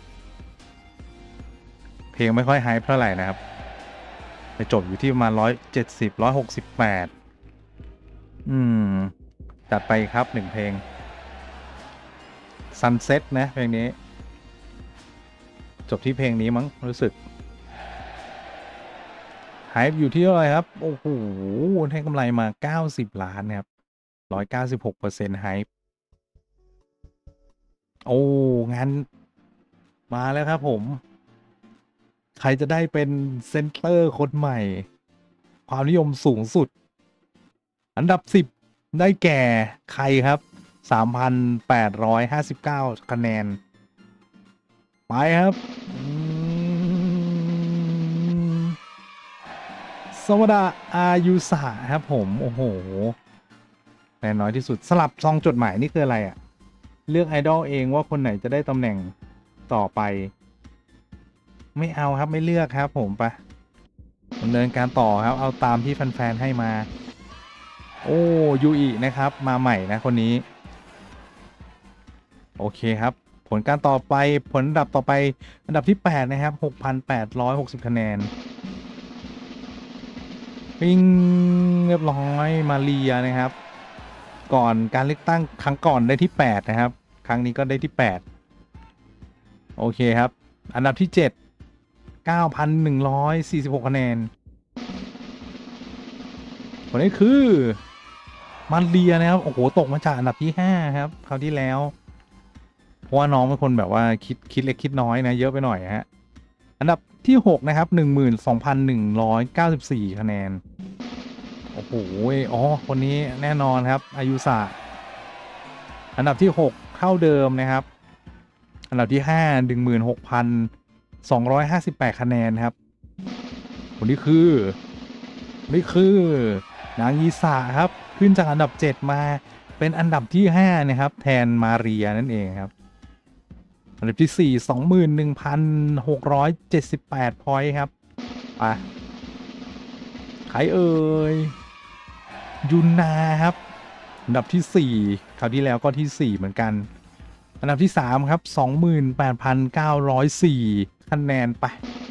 เพลงไม่ค่อยไฮป์เท่าไหร่นะครับไปจบอยู่ที่ประมาณร้อยเจ็ดสิบร้อยหกสิบแปดอืมจัดไปครับหนึ่งเพลง Sunset นะเพลงนี้จบที่เพลงนี้มั้งรู้สึกไฮป์อยู่ที่อะไรครับโอ้โหให้กำไรมาเก้าสิบล้านครับร้อยเก้าสิบหกเปอร์เซ็นต์ไฮป์โอ้งานมาแล้วครับผมใครจะได้เป็นเซนเตอร์คนใหม่ความนิยมสูงสุดอันดับสิบได้แก่ใครครับ สามพันแปดร้อยห้าสิบเก้า คะแนนไปครับสวัสดีอายุสาครับผมโอ้โหแน่น้อยที่สุดสลับซองจดหมายนี่คืออะไรอะเลือกไอดอลเองว่าคนไหนจะได้ตำแหน่งต่อไปไม่เอาครับไม่เลือกครับผมไปดำเนินการต่อครับเอาตามที่แฟนๆให้มาโอ้ยูอินะครับมาใหม่นะคนนี้โอเคครับผลการต่อไปผลอันดับต่อไปอันดับที่แปดนะครับ หกพันแปดร้อยหกสิบ คะแนนปิ้งเรียบร้อยมาเรียนะครับก่อนการเลือกตั้งครั้งก่อนได้ที่แปดนะครับครั้งนี้ก็ได้ที่แปดโอเคครับอันดับที่เจ็ด เก้าพันหนึ่งร้อยสี่สิบหก คะแนนคนนี้คือมาเรียนะครับโอ้โหตกมาจากอันดับที่ห้าครับคราวที่แล้วเพราะว่าน้องเป็นคนแบบว่าคิดคิดเล็กคิดน้อยนะเยอะไปหน่อยฮะอันดับที่หกนะครับ หนึ่งหมื่นสองพันหนึ่งร้อยเก้าสิบสี่ คะแนนโอ้โหอ๋อคนนี้แน่นอนครับอายุศาสตร์อันดับที่หกเท่าเดิมนะครับอันดับที่ห้า หนึ่งหมื่นหกพันสองร้อยห้าสิบแปด คะแนนครับคนนี้คือนี่คือนางยีสาครับขึ้นจากอันดับเจ็ดมาเป็นอันดับที่ห้านะครับแทนมาเรียนั่นเองครับอันดับที่สี่ สองหมื่นหนึ่งพันหกร้อยเจ็ดสิบแปด พอยต์ครับไปใครเอ่ยยุนนาครับอันดับที่สี่คราวที่แล้วก็ที่สี่เหมือนกันอันดับที่สามครับ สองหมื่นแปดพันเก้าร้อยสี่ คะแนนไป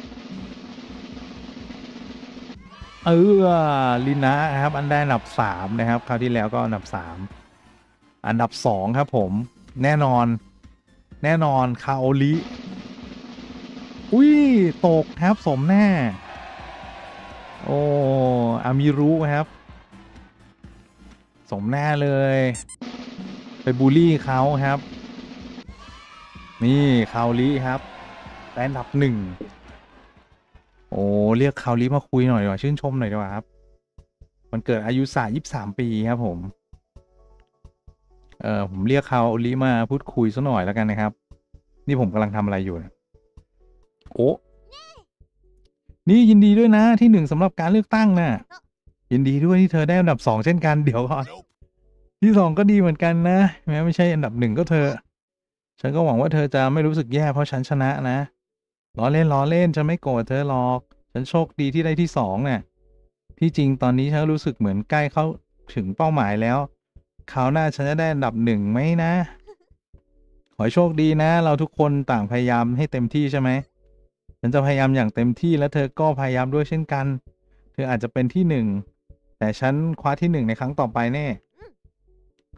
เออลินะครับอันได้อันดับสามนะครับคราวที่แล้วก็อันดับสามอันดับสองครับผมแน่นอนแน่นอนคาโอลิอุ้ยตกครับสมแน่โอ้อามิรุครับสมแน่เลยไปบูลลี่เขาครับนี่คาโอลิครับได้อันดับหนึ่งโอ้เรียกคาโอลิมาคุยหน่อยดีกว่าชื่นชมหน่อยดีกว่าครับมันเกิดอายุศาสตร์ยี่สิบสามปีครับผมเออผมเรียกคาโอลิมาพูดคุยสักหน่อยแล้วกันนะครับนี่ผมกำลังทำอะไรอยู่นะโอ้นี่ยินดีด้วยนะที่หนึ่งสำหรับการเลือกตั้งนะยินดีด้วยที่เธอได้อันดับสองเช่นกันเดี๋ยวก่อนที่สองก็ดีเหมือนกันนะแม้ไม่ใช่อันดับหนึ่งก็เธอฉันก็หวังว่าเธอจะไม่รู้สึกแย่เพราะฉันชนะนะล้อเล่นล้อเล่นฉันไม่โกรธเธอหรอกฉันโชคดีที่ได้ที่สองเนี่ยที่จริงตอนนี้ฉันรู้สึกเหมือนใกล้เข้าถึงเป้าหมายแล้วคราวหน้าฉันจะได้อันดับหนึ่งไหมนะขอให้โชคดีนะเราทุกคนต่างพยายามให้เต็มที่ใช่ไหมฉันจะพยายามอย่างเต็มที่และเธอก็พยายามด้วยเช่นกันเธออาจจะเป็นที่หนึ่งแต่ฉันคว้าที่หนึ่งในครั้งต่อไปแน่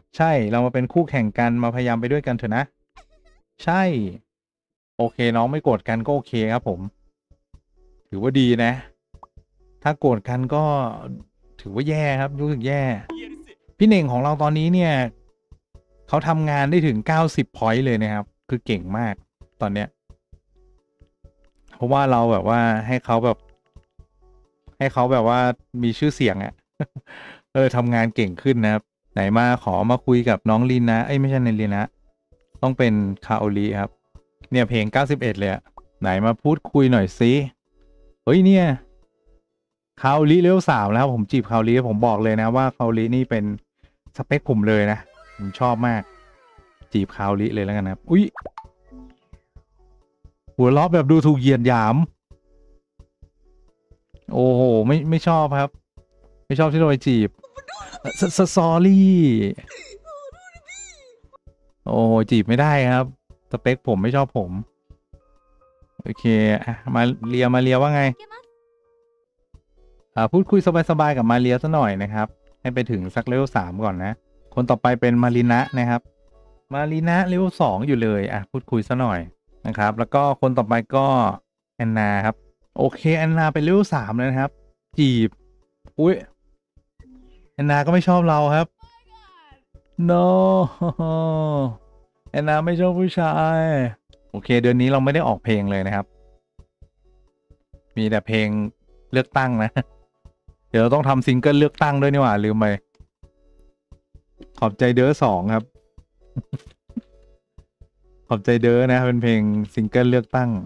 ใช่เรามาเป็นคู่แข่งกันมาพยายามไปด้วยกันเถอะนะใช่โอเคน้องไม่โกรธกันก็โอเคครับผมถือว่าดีนะถ้าโกรธกันก็ถือว่าแย่ครับรู้สึกแย่พี่เน่งของเราตอนนี้เนี่ยเขาทำงานได้ถึงเก้าสิบ point เลยนะครับคือเก่งมากตอนเนี้ยเพราะว่าเราแบบว่าให้เขาแบบให้เขาแบบว่ามีชื่อเสียงอะ เออทำงานเก่งขึ้นนะครับไหนมาขอมาคุยกับน้องลินนะเอ้ยไม่ใช่ในลินนะต้องเป็นคาโอริครับเนี่ยเพลงเก้าสิบเอ็ดเลยอะไหนมาพูดคุยหน่อยสิเฮ้ยเนี่ยคาโอริเลเวลสามแล้วผมจีบคาโอริผมบอกเลยนะว่าคาโอรินี่เป็นสเปคผมเลยนะผมชอบมากจีบคาโอริเลยแล้วกันนะครับอุ้ยหัวล้อแบบดูถูกเหยียดหยามโอ้โหไม่ไม่ชอบครับไม่ชอบที่เราไปจีบสสสอรี่โอ้โหจีบไม่ได้ครับสเปคผมไม่ชอบผมโอเคอ่ะมาเรียมาเรียว่าไงอ่าพูดคุยสบายๆกับมาเรียซะหน่อยนะครับให้ไปถึงสักเลเวลสามก่อนนะคนต่อไปเป็นมารินะนะครับมารินะเลเวลสองอยู่เลยอ่ะพูดคุยซะหน่อยนะครับแล้วก็คนต่อไปก็แอนนาครับโอเคแอนนาเป็นเลเวลสามแล้วนะครับจีบอุ้ยแอนนาก็ไม่ชอบเราครับ no แอนนาไม่ชอบผู้ชายโอเคเดือนนี้เราไม่ได้ออกเพลงเลยนะครับมีแต่เพลงเลือกตั้งนะเดี๋ยวเราต้องทำซิงเกิลเลือกตั้งด้วยนี่หว่าลืมไปขอบใจเด้อสองครับขอบใจเด้อนะเป็นเพลงซิงเกิลเลือกตั้ง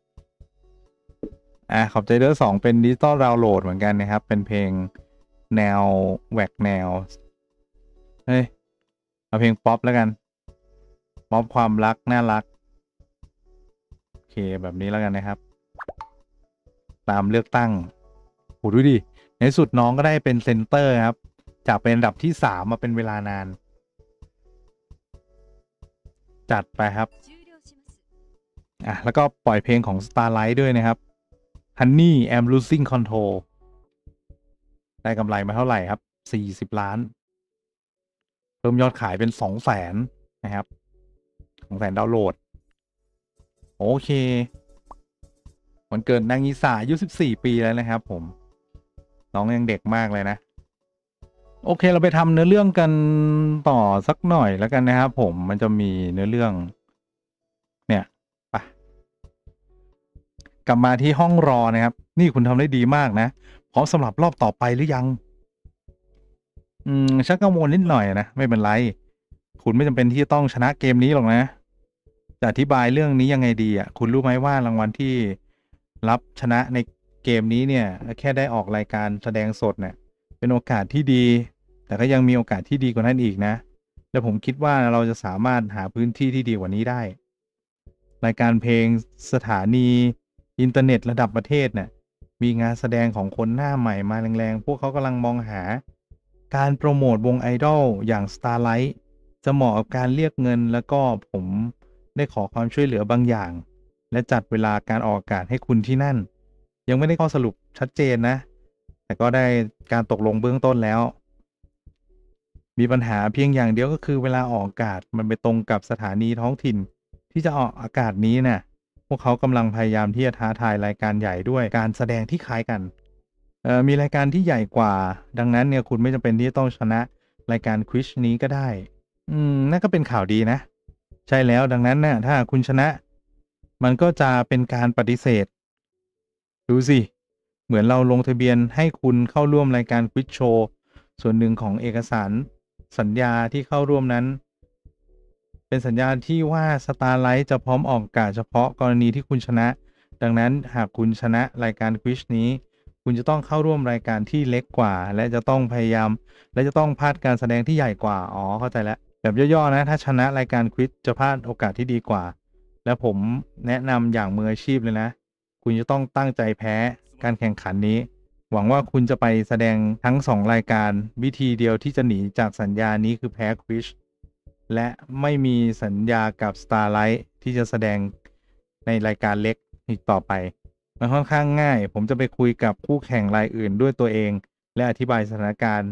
อ่ะขอบใจเด้อสองเป็นดิจิตอลดาวน์โหลดเหมือนกันนะครับเป็นเพลงแนวแหวกแนวเฮ้ยเอาเพลงป๊อปแล้วกันป๊อปความรักน่ารักโอเคแบบนี้แล้วกันนะครับตามเลือกตั้งโหดูดิในสุดน้องก็ได้เป็นเซนเตอร์ครับจากเป็นอันดับที่สามมาเป็นเวลานานจัดไปครับอ่ะแล้วก็ปล่อยเพลงของ Starlight ด้วยนะครับ Honey I'm losing control ได้กำไรมาเท่าไหร่ครับสี่สิบล้านเพิ่มยอดขายเป็นสองแสนนะครับสองแสนดาวน์โหลดโอเควันเกิดนางอีสาอายุสิบสี่ปีแล้วนะครับผมน้องยังเด็กมากเลยนะโอเคเราไปทำเนื้อเรื่องกันต่อสักหน่อยแล้วกันนะครับผมมันจะมีเนื้อเรื่องเนี่ยไปกลับมาที่ห้องรอนะครับนี่คุณทำได้ดีมากนะพร้อมสำหรับรอบต่อไปหรือยังอืมชักกังวลนิดหน่อยนะไม่เป็นไรคุณไม่จำเป็นที่จะต้องชนะเกมนี้หรอกนะจะอธิบายเรื่องนี้ยังไงดีอ่ะคุณรู้ไหมว่ารางวัลที่รับชนะในเกมนี้เนี่ยแค่ได้ออกรายการแสดงสดเนี่ยเป็นโอกาสที่ดีแต่ก็ยังมีโอกาสที่ดีกว่านั้นอีกนะและผมคิดว่าเราจะสามารถหาพื้นที่ที่ดีกว่านี้ได้รายการเพลงสถานีอินเทอร์เน็ตระดับประเทศเนี่ยมีงานแสดงของคนหน้าใหม่มาแรงๆพวกเขากำลังมองหาการโปรโมทวงไอดอลอย่าง Starlight จะเหมาะกับการเรียกเงินแล้วก็ผมได้ขอความช่วยเหลือบางอย่างและจัดเวลาการออกอากาศให้คุณที่นั่นยังไม่ได้ข้อสรุปชัดเจนนะแต่ก็ได้การตกลงเบื้องต้นแล้วมีปัญหาเพียงอย่างเดียวก็คือเวลาออกอากาศมันไปตรงกับสถานีท้องถิ่นที่จะออกอากาศนี้น่ะพวกเขากำลังพยายามที่จะท้าทายรายการใหญ่ด้วยการแสดงที่คล้ายกันเอ่อมีรายการที่ใหญ่กว่าดังนั้นเนี่ยคุณไม่จำเป็นที่จะต้องชนะรายการควิซนี้ก็ได้ อืมนั่นก็เป็นข่าวดีนะใช่แล้วดังนั้นนะ่ะถ้าคุณชนะมันก็จะเป็นการปฏิเสธดูสิเหมือนเราลงทะเบียนให้คุณเข้าร่วมรายการควิซโชว์ส่วนหนึ่งของเอกสารสัญญาที่เข้าร่วมนั้นเป็นสัญญาที่ว่า Starlight จะพร้อมออกอากาศเฉพาะกรณีที่คุณชนะดังนั้นหากคุณชนะรายการควิซนี้คุณจะต้องเข้าร่วมรายการที่เล็กกว่าและจะต้องพยายามและจะต้องพลาดการแสดงที่ใหญ่กว่าอ๋อเข้าใจแล้ว แบบย่อๆนะถ้าชนะรายการควิซจะพลาดโอกาสที่ดีกว่าและผมแนะนำอย่างมืออาชีพเลยนะคุณจะต้องตั้งใจแพ้การแข่งขันนี้หวังว่าคุณจะไปแสดงทั้งสองรายการวิธีเดียวที่จะหนีจากสัญญานี้คือแพ้ควิซและไม่มีสัญญากับ Starlight ที่จะแสดงในรายการเล็กอีกต่อไปมันค่อนข้างง่ายผมจะไปคุยกับคู่แข่งรายอื่นด้วยตัวเองและอธิบายสถานการณ์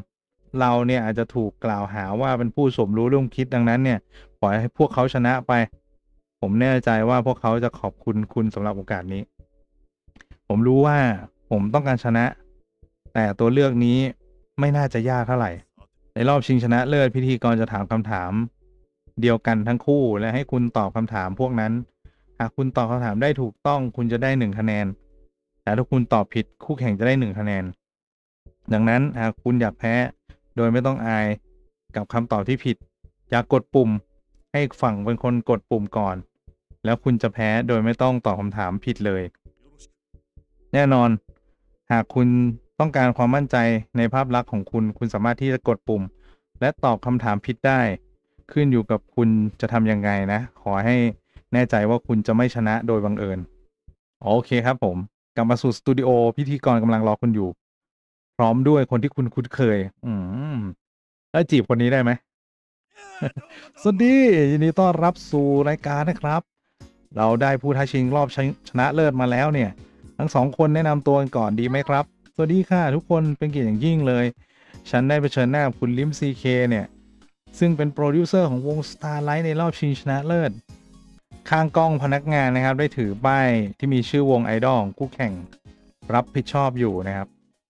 เราเนี่ยอาจจะถูกกล่าวหาว่าเป็นผู้สมรู้ร่วมคิดดังนั้นเนี่ยปล่อยให้พวกเขาชนะไปผมแน่ใจว่าพวกเขาจะขอบคุณคุณสำหรับโอกาสนี้ผมรู้ว่าผมต้องการชนะแต่ตัวเลือกนี้ไม่น่าจะยากเท่าไหร่ในรอบชิงชนะเลิศพิธีกรจะถามคำถามเดียวกันทั้งคู่และให้คุณตอบคำถามพวกนั้นหากคุณตอบคำถามได้ถูกต้องคุณจะได้หนึ่งคะแนนแต่ถ้าคุณตอบผิดคู่แข่งจะได้หนึ่งคะแนนดังนั้นหากคุณอยากแพ้โดยไม่ต้องอายกับคำตอบที่ผิดอย่ากดปุ่มให้อีกฝั่งเป็นคนกดปุ่มก่อนแล้วคุณจะแพ้โดยไม่ต้องตอบคำถามผิดเลยแน่นอนหากคุณต้องการความมั่นใจในภาพลักษณ์ของคุณคุณสามารถที่จะกดปุ่มและตอบคำถามผิดได้ขึ้นอยู่กับคุณจะทำยังไงนะขอให้แน่ใจว่าคุณจะไม่ชนะโดยบังเอิญโอเคครับผมกลับมาสู่สตูดิโอพิธีกรกำลังรอคุณอยู่พร้อมด้วยคนที่คุณคุ้นเคยอืมแล้วจีบคนนี้ได้ไหม สวัสดียินดีต้อนรับสู่รายการนะครับ เราได้ผู้ท้าชิงรอบชนะเลิศมาแล้วเนี่ย ทั้งสองคนแนะนำตัวกันก่อนดีไหมครับ สวัสดีค่ะทุกคนเป็นเกียรติอย่างยิ่งเลย ฉันได้เผชิญหน้ากับคุณลิม ซี เค เนี่ย ซึ่งเป็นโปรดิวเซอร์ของวง Starlight ในรอบชิงชนะเลิศ ข้างกล้องพนักงานนะครับได้ถือป้ายที่มีชื่อวงไอดอลของคู่แข่งรับผิดชอบอยู่นะครับ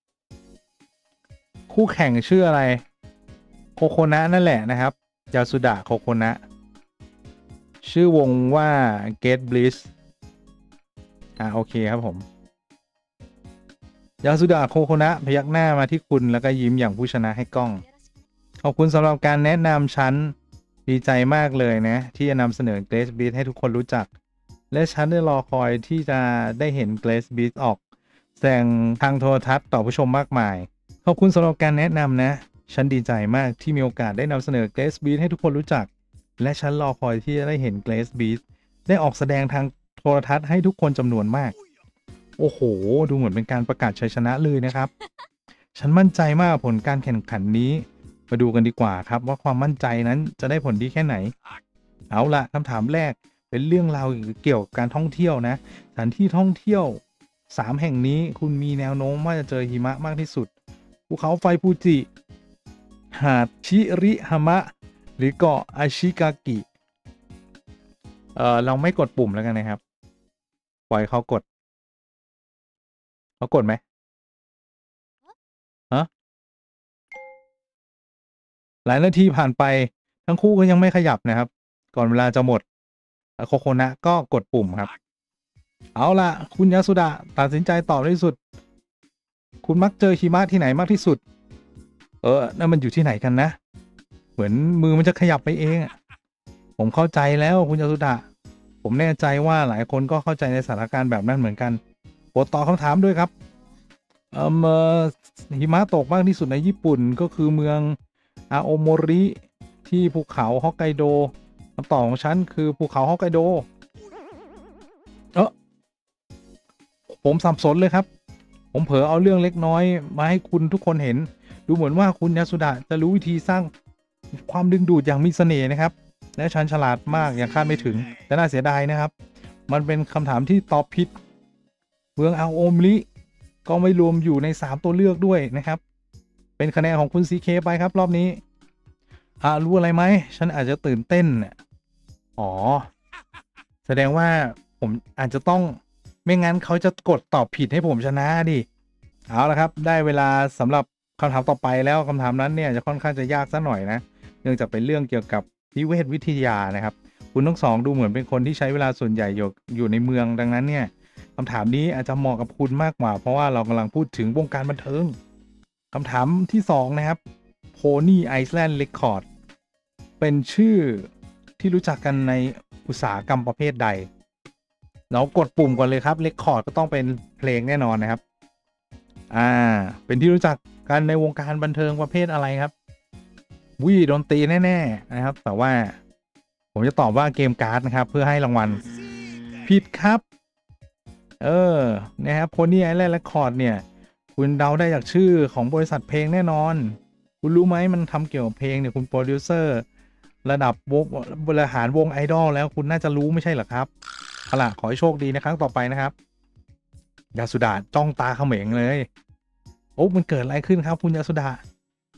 คู่แข่งชื่ออะไรโคโคนะนั่นแหละนะครับยาสุดะโคโคนะชื่อวงว่า Get Bliss อ่าโอเคครับผมยาสุดะโคโคนะพยักหน้ามาที่คุณแล้วก็ยิ้มอย่างผู้ชนะให้กล้องขอบคุณสำหรับการแนะนำฉันดีใจมากเลยนะที่จะนำเสนอ Grace Bliss ให้ทุกคนรู้จักและฉันได้รอคอยที่จะได้เห็น Grace Bliss ออกแสดงทางโทรทัศน์ต่อผู้ชมมากมายขอบคุณสำหรับการแนะนำนะฉันดีใจมากที่มีโอกาสได้นำเสนอ Grace Bliss ให้ทุกคนรู้จักและฉันรอคอยที่จะได้เห็น Grace Bliss ได้ออกแสดงทางโทรทัศน์ให้ทุกคนจำนวนมากโอ้โหดูเหมือนเป็นการประกาศชัยชนะเลยนะครับ ฉันมั่นใจมากผลการแข่งขันนี้มาดูกันดีกว่าครับว่าความมั่นใจนั้นจะได้ผลดีแค่ไหนเอาละคำถามแรกเป็นเรื่องราวเกี่ยวกับการท่องเที่ยวนะสถานที่ท่องเที่ยวสามแห่งนี้คุณมีแนวโน้มว่าจะเจอหิมะมากที่สุดภูเขาไฟฟูจิหาดชิริฮามะหรือเกาะอาชิกากิเออเราไม่กดปุ่มแล้วกันนะครับปล่อยเขากดเขากดไหมฮะหลายนาทีผ่านไปทั้งคู่ก็ยังไม่ขยับนะครับก่อนเวลาจะหมดโคโคนะก็กดปุ่มครับเอาล่ะคุณยาสุดะตัดสินใจตอบที่สุดคุณมักเจอหิมะที่ไหนมากที่สุดเออนั่นมันอยู่ที่ไหนกันนะเหมือนมือมันจะขยับไปเองผมเข้าใจแล้วคุณยาสุดะผมแน่ใจว่าหลายคนก็เข้าใจในสถานการณ์แบบนั้นเหมือนกันโปรดตอบคำถามด้วยครับเอ่อหิมะตกมากที่สุดในญี่ปุ่นก็คือเมืองอาโอโมริที่ภูเขาฮอกไกโดคำตอบของฉันคือภูเขาฮอกไกโดเออผมสับสนเลยครับผมเผลอเอาเรื่องเล็กน้อยมาให้คุณทุกคนเห็นดูเหมือนว่าคุณยาสุดะจะรู้วิธีสร้างความดึงดูดอย่างมีเสน่ห์นะครับและฉันฉลาดมากอย่างคาดไม่ถึงแต่น่าเสียดายนะครับมันเป็นคำถามที่ตอบผิดเมืองอาโอมริก็ไม่รวมอยู่ในสามตัวเลือกด้วยนะครับเป็นคะแนนของคุณ ซี เค ไปครับรอบนี้อ่ารู้อะไรไหมฉันอาจจะตื่นเต้นอ๋อแสดงว่าผมอาจจะต้องไม่งั้นเขาจะกดตอบผิดให้ผมชนะดิเอาละครับได้เวลาสำหรับคำถามต่อไปแล้วคำถามนั้นเนี่ยจะค่อนข้างจะยากซะหน่อยนะเนื่องจากเป็นเรื่องเกี่ยวกับนิเวศวิทยานะครับคุณทั้งสองดูเหมือนเป็นคนที่ใช้เวลาส่วนใหญ่อยู่อยู่ในเมืองดังนั้นเนี่ยคำถามนี้อาจจะเหมาะกับคุณมากกว่าเพราะว่าเรากำลังพูดถึงวงการบันเทิงคำถามที่สองนะครับ Pony Island Record เป็นชื่อที่รู้จักกันในอุตสาหกรรมประเภทใดเรากดปุ่มก่อนเลยครับ Record ก็ต้องเป็นเพลงแน่นอนนะครับอ่าเป็นที่รู้จักกันในวงการบันเทิงประเภทอะไรครับวิดนตรีแน่ๆนะครับแต่ว่าผมจะตอบว่าเกมการ์ดนะครับเพื่อให้รางวัลผิดครับเออนะครับ Pony Island Record เนี่ยคุณเดาได้จากชื่อของบริษัทเพลงแน่นอนคุณรู้ไหมมันทำเกี่ยวกับเพลงเนี่ยคุณโปรดิวเซอร์ระดับวงบริหารวงไอดอลแล้วคุณน่าจะรู้ไม่ใช่เหรอครับเอาล่ะขอให้โชคดีในครั้งต่อไปนะครับยาสุดาจ้องตาเขม็งเลยโอ้มันเกิดอะไรขึ้นครับคุณยาสุดา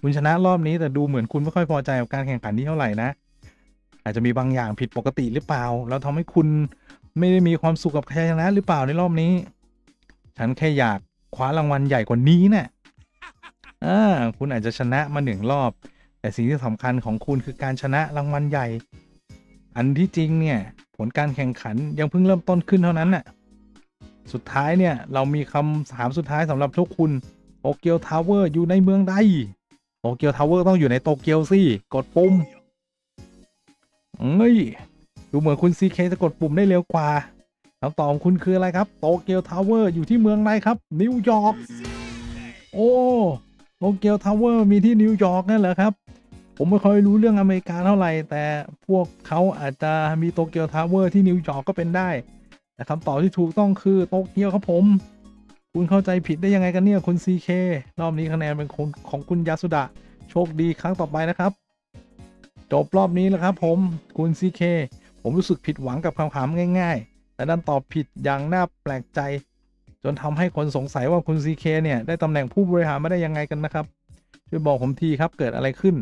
คุณชนะรอบนี้แต่ดูเหมือนคุณไม่ค่อยพอใจกับการแข่งขันนี้เท่าไหร่นะอาจจะมีบางอย่างผิดปกติหรือเปล่าแล้วทำให้คุณไม่ได้มีความสุขกับชัยชนะหรือเปล่าในรอบนี้ฉันแค่อยากคว้ารางวัลใหญ่กว่านี้นะ่ะอ่าคุณอาจจะชนะมาหนึ่งรอบแต่สิ่งที่สำคัญของคุณคือการชนะรางวัลใหญ่อันที่จริงเนี่ยผลการแข่งขันยังเพิ่งเริ่มต้นขึ้นเท่านั้นน่ะสุดท้ายเนี่ยเรามีคำถามสุดท้ายสำหรับทุกคุณโตเกียวทาวเวอร์อยู่ในเมืองใดโตเกียวทาวเวอร์ต้องอยู่ในโตเกียวสิกดปุ่มเอ้ยดูเหมือนคุณ ซี เค จะกดปุ่มได้เร็วกว่าคำตอบของคุณคืออะไรครับโตเกียวทาวเวอร์อยู่ที่เมืองไหนครับนิวยอร์กโอ้โตเกียวทาวเวอร์มีที่นิวยอร์กนั่นเหรอครับผมไม่ค่อยรู้เรื่องอเมริกาเท่าไหร่แต่พวกเขาอาจจะมีโตเกียวทาวเวอร์ที่นิวยอร์กก็เป็นได้แต่คำตอบที่ถูกต้องคือโตเกียวครับผมคุณเข้าใจผิดได้ยังไงกันเนี่ยคุณ ซี เค รอบนี้คะแนนเป็นของของคุณยาสุดะโชคดีครั้งต่อไปนะครับจบรอบนี้แล้วครับผมคุณ ซี เค ผมรู้สึกผิดหวังกับคำถามง่ายๆแต่ดันตอบผิดอย่างน่าแปลกใจจนทำให้คนสงสัยว่าคุณ ซี เค เนี่ยได้ตำแหน่งผู้บริหารมาได้ยังไงกันนะครับช่วยบอกผมทีครับเกิดอะไรขึ้น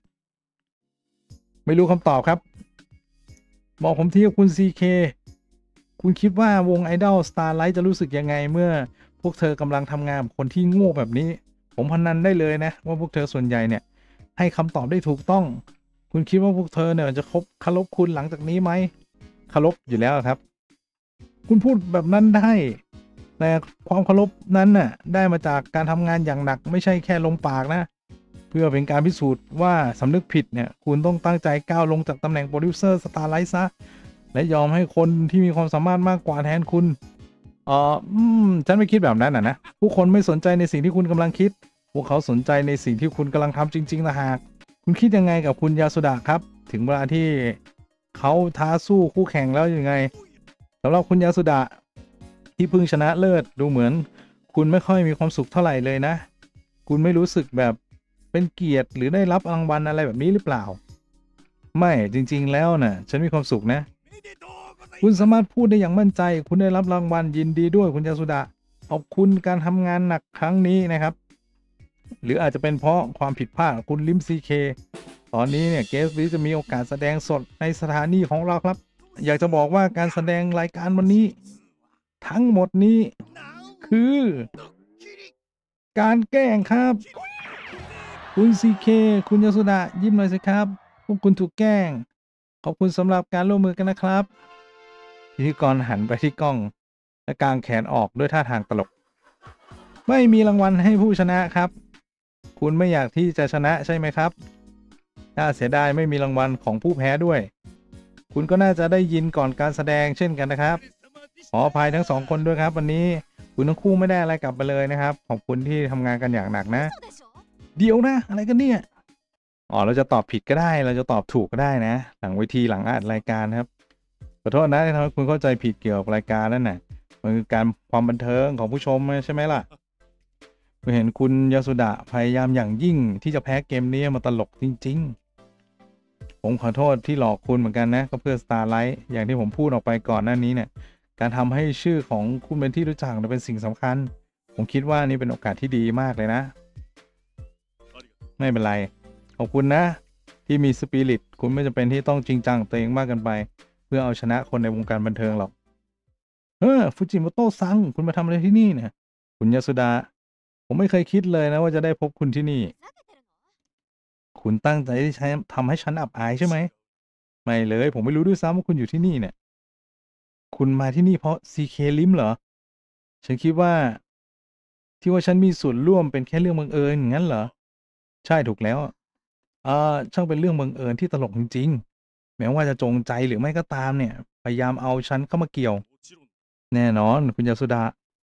ไม่รู้คำตอบครับบอกผมทีกับคุณ ซี เค คุณคิดว่าวงไอดอล Starlight จะรู้สึกยังไงเมื่อพวกเธอกำลังทำงานกับคนที่โง่แบบนี้ผมพนันได้เลยนะว่าพวกเธอส่วนใหญ่เนี่ยให้คำตอบได้ถูกต้องคุณคิดว่าพวกเธอเนี่ยจะคบเคารพคุณหลังจากนี้ไหมเคารพอยู่แล้วครับคุณพูดแบบนั้นได้แต่ความเคารพนั้นน่ะได้มาจากการทำงานอย่างหนักไม่ใช่แค่ลมปากนะเพื่อเป็นการพิสูจน์ว่าสำนึกผิดเนี่ยคุณต้องตั้งใจก้าวลงจากตำแหน่งโปรดิวเซอร์ Starlight ซะและยอมให้คนที่มีความสามารถมากกว่าแทนคุณเอออืมฉันไม่คิดแบบนั้นนะนะผู้คนไม่สนใจในสิ่งที่คุณกำลังคิดพวกเขาสนใจในสิ่งที่คุณกำลังทำจริงๆนะหากคุณคิดยังไงกับคุณยาสุดะครับถึงเวลาที่เขาท้าสู้คู่แข่งแล้วยังไงสำหรับคุณยาสุดะที่เพิ่งชนะเลิศดูเหมือนคุณไม่ค่อยมีความสุขเท่าไหร่เลยนะคุณไม่รู้สึกแบบเป็นเกียรติหรือได้รับรางวัลอะไรแบบนี้หรือเปล่าไม่จริงๆแล้วนะ่ะฉันมีความสุขนะคุณสามารถพูดได้อย่างมั่นใจคุณได้รับรางวัลยินดีด้วยคุณยาสุดะขอบคุณการทำงานหนักครั้งนี้นะครับหรืออาจจะเป็นเพราะความผิดพลาดของคุณลิม ซี เค ตอนนี้เนี่ยเกสบีจะมีโอกาสแสดงสดในสถานีของเราครับอยากจะบอกว่าการแสดงรายการวันนี้ทั้งหมดนี้คือการแกล้งครับคุณ ซี เค คุณยาสุดะยิ้มหน่อยสิครับพวกคุณถูกแกล้งขอบคุณสำหรับการร่วมมือกันนะครับพิธีกรหันไปที่กล้องและกางแขนออกด้วยท่าทางตลกไม่มีรางวัลให้ผู้ชนะครับคุณไม่อยากที่จะชนะใช่ไหมครับน่าเสียดายไม่มีรางวัลของผู้แพ้ด้วยคุณก็น่าจะได้ยินก่อนการแสดงเช่นกันนะครับขออภัยทั้งสองคนด้วยครับวันนี้คุณทั้งคู่ไม่ได้อะไรกลับไปเลยนะครับขอบคุณที่ทำงานกันอย่างหนักนะเดี๋ยวนะอะไรกันเนี่ยอ๋อเราจะตอบผิดก็ได้เราจะตอบถูกก็ได้นะหลังเวทีหลังอัดรายการครับขอโทษนะที่ทำให้คุณเข้าใจผิดเกี่ยวกับรายการนั่นน่ะมันคือการความบันเทิงของผู้ชมใช่ไหมล่ะผมเห็นคุณยาสุดะพยายามอย่างยิ่งที่จะแพ้เกมนี้มาตลกจริงๆผมขอโทษที่หลอกคุณเหมือนกันนะก็เพื่อ Starlight อย่างที่ผมพูดออกไปก่อนหน้านี้เนี่ยการทำให้ชื่อของคุณเป็นที่รู้จักเป็นสิ่งสำคัญผมคิดว่านี่เป็นโอกาสที่ดีมากเลยนะไม่เป็นไรขอบคุณนะที่มีสปิริตคุณไม่จำเป็นที่ต้องจริงจังตัวเองมากเกินไปเพื่อเอาชนะคนในวงการบันเทิงหรอกเออฟูจิโมโตะซังคุณมาทำอะไรที่นี่เนี่ยคุณยาสุดะผมไม่เคยคิดเลยนะว่าจะได้พบคุณที่นี่คุณตั้งใจที่ใช้ทำให้ฉันอับอายใช่ไหมไม่เลยผมไม่รู้ด้วยซ้ำว่าคุณอยู่ที่นี่เนี่ยคุณมาที่นี่เพราะ ซี เค ลิมเหรอฉันคิดว่าที่ว่าฉันมีส่วนร่วมเป็นแค่เรื่องบังเอิญอย่างนั้นเหรอใช่ถูกแล้วเอ่อช่างเป็นเรื่องบังเอิญที่ตลกจริงๆแม้ว่าจะจงใจหรือไม่ก็ตามเนี่ยพยายามเอาฉันเข้ามาเกี่ยวแน่นอนคุณยาสุดะ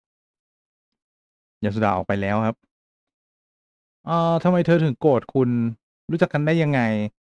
ยาสุดะออกไปแล้วครับเอ่อทำไมเธอถึงโกรธคุณรู้จักกันได้ยังไง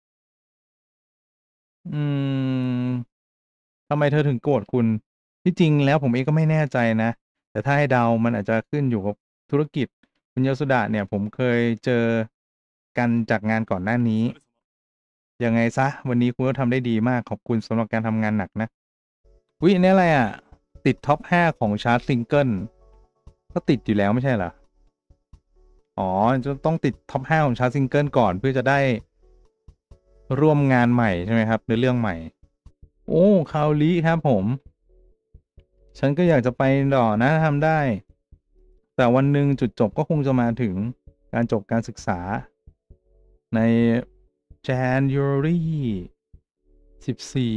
อืมทำไมเธอถึงโกรธคุณที่จริงแล้วผมเองก็ไม่แน่ใจนะแต่ถ้าให้เดามันอาจจะขึ้นอยู่กับธุรกิจคุณยาสุดะเนี่ยผมเคยเจอกันจากงานก่อนหน้านี้ยังไงซะวันนี้คุณก็ทำได้ดีมากขอบคุณสำหรับการทำงานหนักนะอุ๊ยอันนี้อะไรอะติดท็อปห้าของชาร์ตซิงเกิลก็ติดอยู่แล้วไม่ใช่เหรออ๋อจะต้องติดท็อปห้าของชาร์ตซิงเกิลก่อนเพื่อจะได้ร่วมงานใหม่ใช่ไหมครับในเรื่องใหม่ โอ้คาลิครับผม ฉันก็อยากจะไปต่อนะทำได้ แต่วันหนึ่งจุดจบก็คงจะมาถึงการจบการศึกษาใน January สิบสี่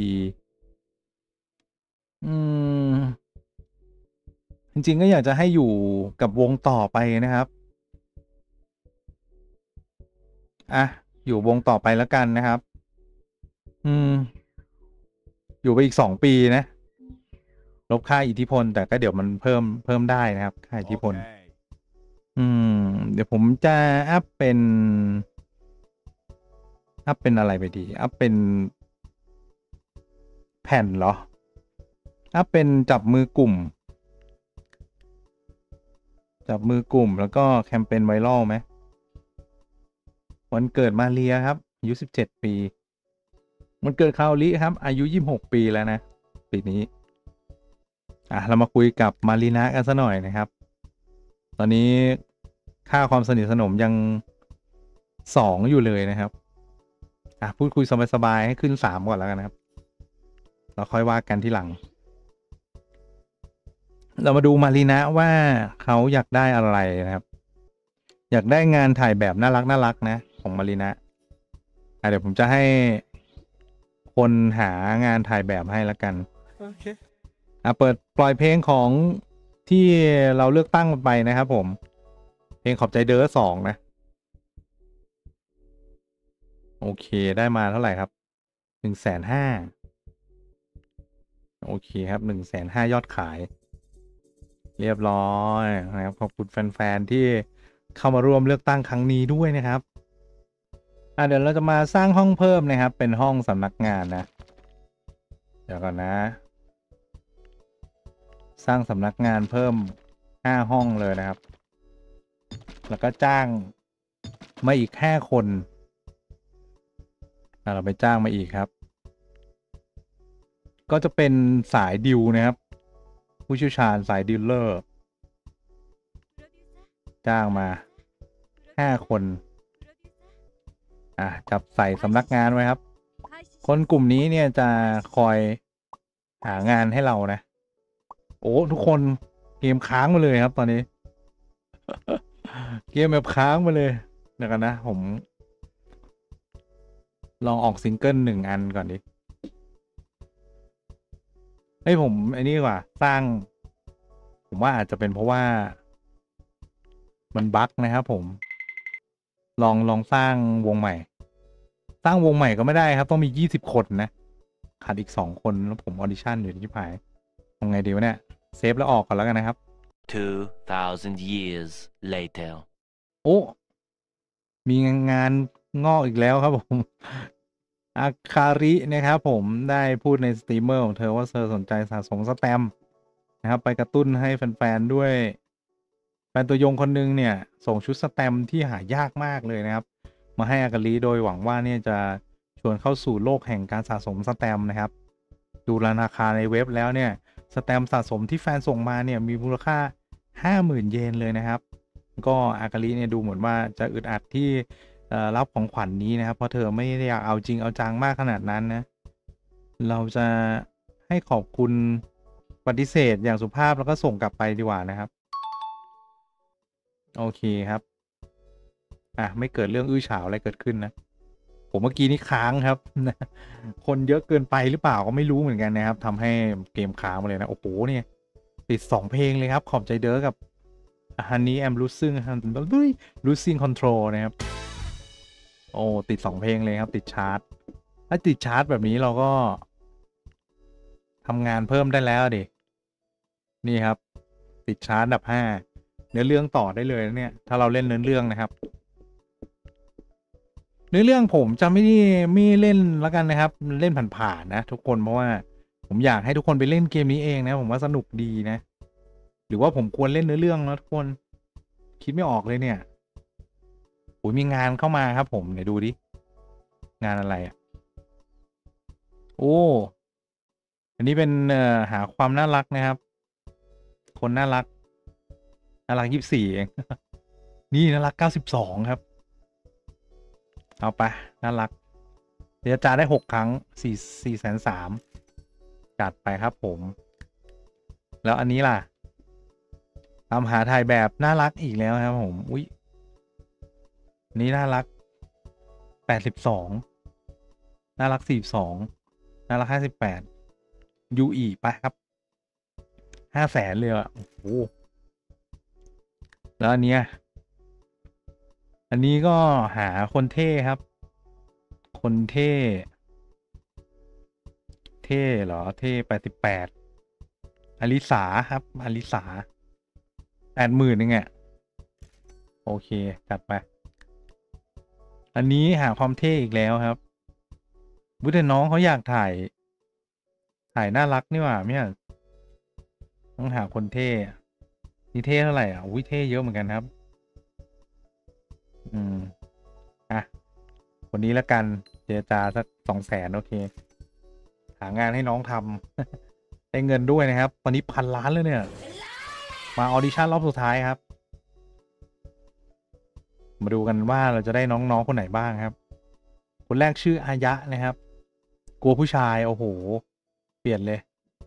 อืม จริงๆก็อยากจะให้อยู่กับวงต่อไปนะครับ อ่ะ อยู่วงต่อไปแล้วกันนะครับ อืม อยู่ไปอีกสองปีนะ ลบค่าอิทธิพล แต่ก็เดี๋ยวมันเพิ่มเพิ่มได้นะครับ ค่าอิทธิพล อืม เดี๋ยวผมจะอัพเป็น อัพเป็นอะไรไปดี อัพเป็นแผ่นเหรอ อัพเป็นจับมือกลุ่ม จับมือกลุ่มแล้วก็แคมเปญไวรัลไหม วันเกิดมาเรียครับอายุสิบเจ็ดปีวันเกิดคาโอริครับอายุยี่สิบหกปีแล้วนะปีนี้อ่ะเรามาคุยกับมารีนะกันซะหน่อยนะครับ ตอนนี้ค่าความสนิทสนมยังสองอยู่เลยนะครับอ่ะพูดคุยสบายๆให้ขึ้นสามก่อนแล้วกันนะครับเราค่อยว่ากันที่หลัง เรามาดูมารีนะว่าเขาอยากได้อะไรนะครับ อยากได้งานถ่ายแบบน่ารักน่ารักนะของมารีนะอ่ะเดี๋ยวผมจะให้คนหางานถ่ายแบบให้แล้วกันโอเคอ่ะเปิดปล่อยเพลงของที่เราเลือกตั้งไปนะครับผมเพลงขอบใจเด้อสองนะโอเคได้มาเท่าไหร่ครับหนึ่งแสนห้าโอเคครับหนึ่งแสนห้ายอดขายเรียบร้อยนะครับขอบคุณแฟนๆที่เข้ามาร่วมเลือกตั้งครั้งนี้ด้วยนะครับอ่ะเดี๋ยวเราจะมาสร้างห้องเพิ่มนะครับเป็นห้องสำนักงานนะเดี๋ยวก่อนนะสร้างสำนักงานเพิ่มห้าห้องเลยนะครับแล้วก็จ้างมาอีกห้าคนเราไปจ้างมาอีกครับ ก็จะเป็นสายดิวนะครับ ผู้เชี่ยวชาญสายดิลเลอร์จ้างมาห้าคนอ่ะจับใส่สำนักงานไว้ครับ คนกลุ่มนี้เนี่ยจะคอยหางานให้เรานะ โอ้ทุกคนเกมค้างมาเลยครับตอนนี้ เกมแบบค้างมาเลยเดี๋ยวกันนะผม ลองออกซิงเกิลหนึ่งอันก่อนดิเฮ้ยผมไอ้นี่กว่าสร้าง ผมว่าอาจจะเป็นเพราะว่ามันบั๊กนะครับผม ลองลองสร้างวงใหม่ สร้างวงใหม่ก็ไม่ได้ครับ ต้องมียี่สิบคนนะขาดอีกสองคนแล้วผมออดิชั่นอยู่ที่ผายทำไงดีวะเนี่ยเซฟแล้วออกก่อนแล้วกันนะครับ two thousand years later โอ้มีงานงอกอีกแล้วครับผม อาคารินะครับผมได้พูดในสตรีมเมอร์ของเธอว่าเธอสนใจสะสมสแตมป์นะครับไปกระตุ้นให้แฟนๆด้วยแฟนตัวยงคนนึงเนี่ยส่งชุดสแตมป์ที่หายากมากเลยนะครับมาให้อากาลิโดยหวังว่าเนี่ยจะชวนเข้าสู่โลกแห่งการสะสมสแตมป์นะครับดูราคาในเว็บแล้วเนี่ยสแตมป์สะสมที่แฟนส่งมาเนี่ยมีมูลค่า ห้าหมื่น เยนเลยนะครับก็อากาลิเนี่ยดูเหมือนว่าจะอึดอัดที่รับของขวัญ น, นี้นะครับเพราะเธอไม่ได้อยากเอาจริงเอาจังมากขนาดนั้นนะเราจะให้ขอบคุณปฏิเสธอย่างสุภาพแล้วก็ส่งกลับไปดีกว่านะครับโอเคครับอ่ะไม่เกิดเรื่องอื้อฉาวอะไรเกิดขึ้นนะผมเมื่อกี้นี้ค้างครับคนเยอะเกินไปหรือเปล่าก็ไม่รู้เหมือนกันนะครับทำให้เกมค้างมาเลยนะโอ้โหเนี่ยติดสองเพลงเลยครับขอบใจเด้อกับฮันนี่แอมลูซิ่งฮันลูซิ่งคอนโทรลนะครับโอ้ติดสองเพลงเลยครับติดชาร์ตถ้าติดชาร์ตแบบนี้เราก็ทำงานเพิ่มได้แล้วดินี่ครับติดชาร์ตอันดับห้าเนื้อเรื่องต่อได้เลยเนี่ยถ้าเราเล่นเนื้อเรื่องนะครับเนื้อเรื่องผมจะไม่ได้ไม่เล่นแล้วกันนะครับเล่นผ่านๆนะทุกคนเพราะว่าผมอยากให้ทุกคนไปเล่นเกมนี้เองนะผมว่าสนุกดีนะหรือว่าผมควรเล่นเนื้อเรื่องนะทุกคนคิดไม่ออกเลยเนี่ยโอ้ยมีงานเข้ามาครับผมเดี๋ยวดูดิงานอะไรอ่ะโอ้อันนี้เป็นเอ่อหาความน่ารักนะครับคนน่ารักน่ารักยี่สิบสี่เองนี่น่ารักเก้าสิบสองครับเอาไปน่ารักเดี๋ยวจ่าได้หกครั้งสี่สี่แสนสามจัดไปครับผมแล้วอันนี้ล่ะตามหาถ่ายแบบน่ารักอีกแล้วครับผมอุ้ยนี้น่ารักแปดสิบสองน่ารักสี่สองน่ารักห้าสิบแปดยูอีไปครับห้าแสนเลยอ่ะโอ้โหแล้วอันเนี้ยอันนี้ก็หาคนเท่ครับคนเท่เท่เหรอเท่แปดสิบแปดอลิสาครับอลิสาแปดหมื่นนึงอ่ะโอเคจัดไปอันนี้หาความเท่อีกแล้วครับบุตรน้องเขาอยากถ่ายถ่ายน่ารักนี่หว่าไม่ใช่ต้องหาคนเท่นี่เท่เท่าไหร่อ่ะอุ้ยเท่เยอะเหมือนกันครับอืมอ่ะคนนี้ละกันเจรจาสักสองแสนโอเคหางานให้น้องทำ ได้เงินด้วยนะครับตอนนี้พันล้านเลยเนี่ยมาออดิชั่นรอบสุดท้ายครับมาดูกันว่าเราจะได้น้องๆคนไหนบ้างครับคนแรกชื่ออายะนะครับกลัวผู้ชายโอ้โหเปลี่ยนเลย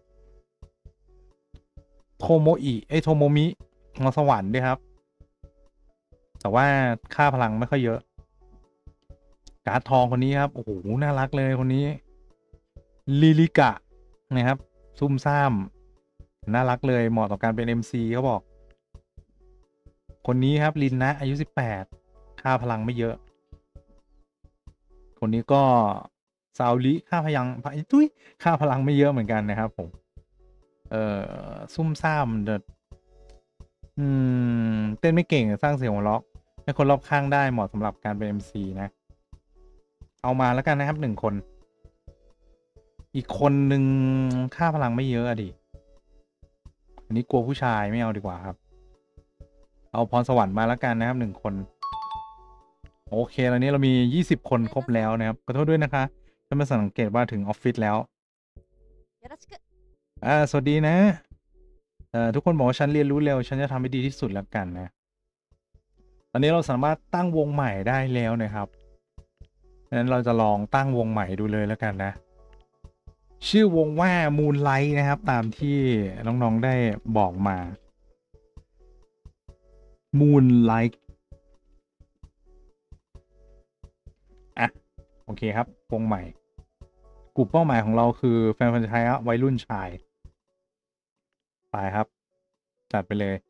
โทโมอิไอโทโมมิมาสวรรค์ด้วยครับแต่ว่าค่าพลังไม่ค่อยเยอะการ์ดทองคนนี้ครับโอ้โหน่ารักเลยคนนี้ลิลิกะนะครับซุ่มซ่ามน่ารักเลยเหมาะต่อการเป็น เอ็ม ซี เขาบอกคนนี้ครับลินนะอายุสิบแปดค่าพลังไม่เยอะคนนี้ก็ซาวลิค่าพลังตุ้ยค่าพลังไม่เยอะเหมือนกันนะครับผมเอ่อซุ่มซ่ามเดอืมเต้นไม่เก่งสร้างเสียงหัวเราะให้คนรอบข้างได้เหมาะสำหรับการเป็น เอ็ม ซี นะเอามาแล้วกันนะครับหนึ่งคนอีกคนหนึ่งค่าพลังไม่เยอะอะดิอันนี้กลัวผู้ชายไม่เอาดีกว่าครับเอาพรสวรรค์มาแล้วกันนะครับหนึ่งคนโอเคตอนนี้เรามียี่สิบคนครบแล้วนะครับขอโทษด้วยนะคะฉันมาสังเกตว่าถึงออฟฟิศแล้วอ่าสวัสดีนะเอ่อทุกคนบอกว่าฉันเรียนรู้เร็วฉันจะทำให้ดีที่สุดแล้วกันนะตอนนี้เราสามารถตั้งวงใหม่ได้แล้วนะครับดังนั้นเราจะลองตั้งวงใหม่ดูเลยแล้วกันนะชื่อวงว่า Moonlight นะครับตามที่น้องๆได้บอกมา Moonlight อ่ะโอเคครับวงใหม่กลุ่มเป้าหมายของเราคือแฟนพันธุ์ไทยวัยรุ่นชายไปครับจัดไปเลย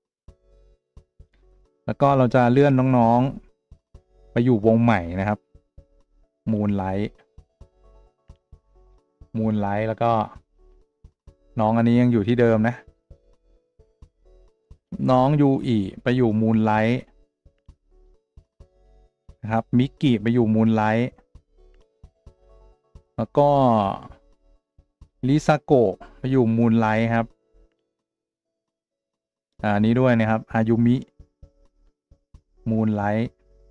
แล้วก็เราจะเลื่อนน้องๆไปอยู่วงใหม่นะครับ Moonlight Moonlight แล้วก็น้องอันนี้ยังอยู่ที่เดิมนะน้องยูอิไปอยู่ Moonlight นะครับมิกกี้ไปอยู่ Moonlight แล้วก็ลิซาโกะไปอยู่ Moonlight ครับอ่านี้ด้วยนะครับอายุมิ Moonlight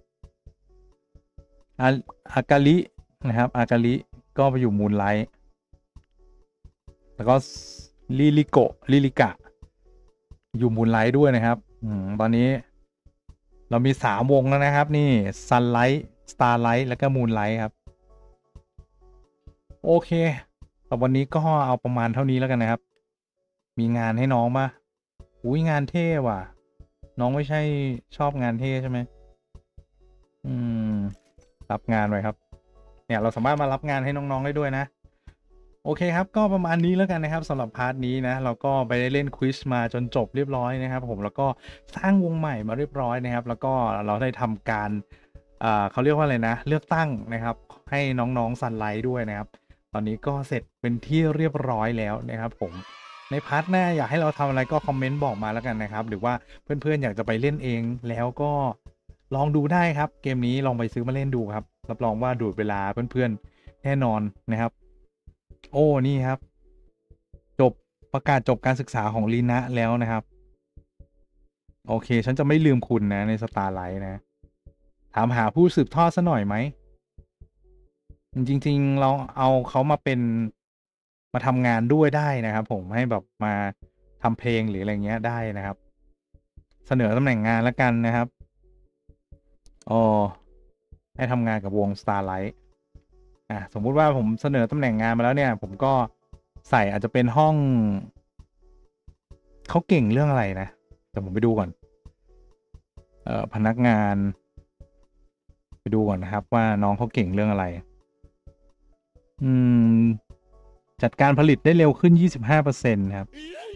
อาอากาลินะครับอากาลิก็ไปอยู่ Moonlight แล้วก็ลิลิโกะลิลิกะอยู่ Moonlight ด้วยนะครับอืมตอนนี้เรามีสามวงแล้วนะครับนี่ Sunlight Starlight แล้วก็ Moonlight ครับโอเคแต่วันนี้ก็เอาประมาณเท่านี้แล้วกันนะครับมีงานให้น้องป่ะอุ้ยงานเท่ว่ะน้องไม่ใช่ชอบงานเท่ใช่ไหมอืมรับงานไว้ครับเนี่ยเราสามารถมารับงานให้น้องๆได้ด้วยนะโอเคครับก็ประมาณนี้แล้วกันนะครับสำหรับพาร์ทนี้นะเราก็ไปได้เล่นควิสมาจนจบเรียบร้อยนะครับผมแล้วก็สร้างวงใหม่มาเรียบร้อยนะครับแล้วก็เราได้ทำการเอ่อเขาเรียกว่าอะไรนะเลือกตั้งนะครับให้น้องๆซันไลท์ด้วยนะครับตอนนี้ก็เสร็จเป็นที่เรียบร้อยแล้วนะครับผมในพาร์ทหน้าอยากให้เราทำอะไรก็คอมเมนต์บอกมาแล้วกันนะครับหรือว่าเพื่อนๆอยากจะไปเล่นเองแล้วก็ลองดูได้ครับเกมนี้ลองไปซื้อมาเล่นดูครับรับรองว่าดูดเวลาเพื่อนๆแน่นอนนะครับโอ้นี่ครับจบประกาศจบการศึกษาของลีนะแล้วนะครับโอเคฉันจะไม่ลืมคุณนะในสตาร์ไลท์นะถามหาผู้สืบทอดซะหน่อยไหมจริงๆเราเอาเขามาเป็นมาทำงานด้วยได้นะครับผมให้แบบมาทำเพลงหรืออะไรเงี้ยได้นะครับเสนอตำแหน่งงานแล้วกันนะครับอ๋อให้ทำงานกับวง Starlight อ่ะสมมุติว่าผมเสนอตำแหน่งงานมาแล้วเนี่ย ผมก็ใส่อาจจะเป็นห้องเขาเก่งเรื่องอะไรนะแต่ผมไปดูก่อนเอ่อพนักงานไปดูก่อนนะครับว่าน้องเขาเก่งเรื่องอะไรอืมจัดการผลิตได้เร็วขึ้น ยี่สิบห้าเปอร์เซ็นต์ ครับ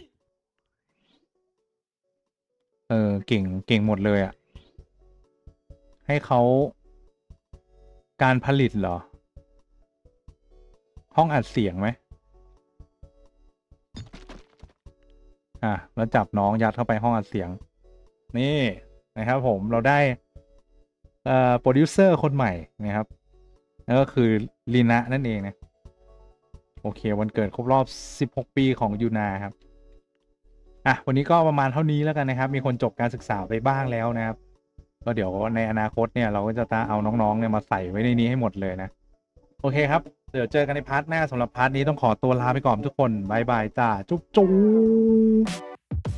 เออเก่งเก่งหมดเลยอะ่ะให้เขาการผลิตเหรอห้องอัดเสียงไหมอ่ะแล้วจับน้องยัดเข้าไปห้องอัดเสียงนี่นะครับผมเราได้เอ่อโปรดิวเซอร์คนใหม่นะครับนั่นก็คือลีนะนั่นเองนะโอเควันเกิดครบรอบสิบหกปีของยูนาครับอ่ะวันนี้ก็ประมาณเท่านี้แล้วกันนะครับมีคนจบการศึกษาไปบ้างแล้วนะครับก็เดี๋ยวในอนาคตเนี่ยเราก็จะตาเอาน้องๆเนี่ยมาใส่ไว้ในนี้ให้หมดเลยนะโอเคครับเดี๋ยวเจอกันในพาร์ทหน้าสำหรับพาร์ทนี้ต้องขอตัวลาไปก่อนทุกคนบายบายจ้าจุ๊บจุ๊บ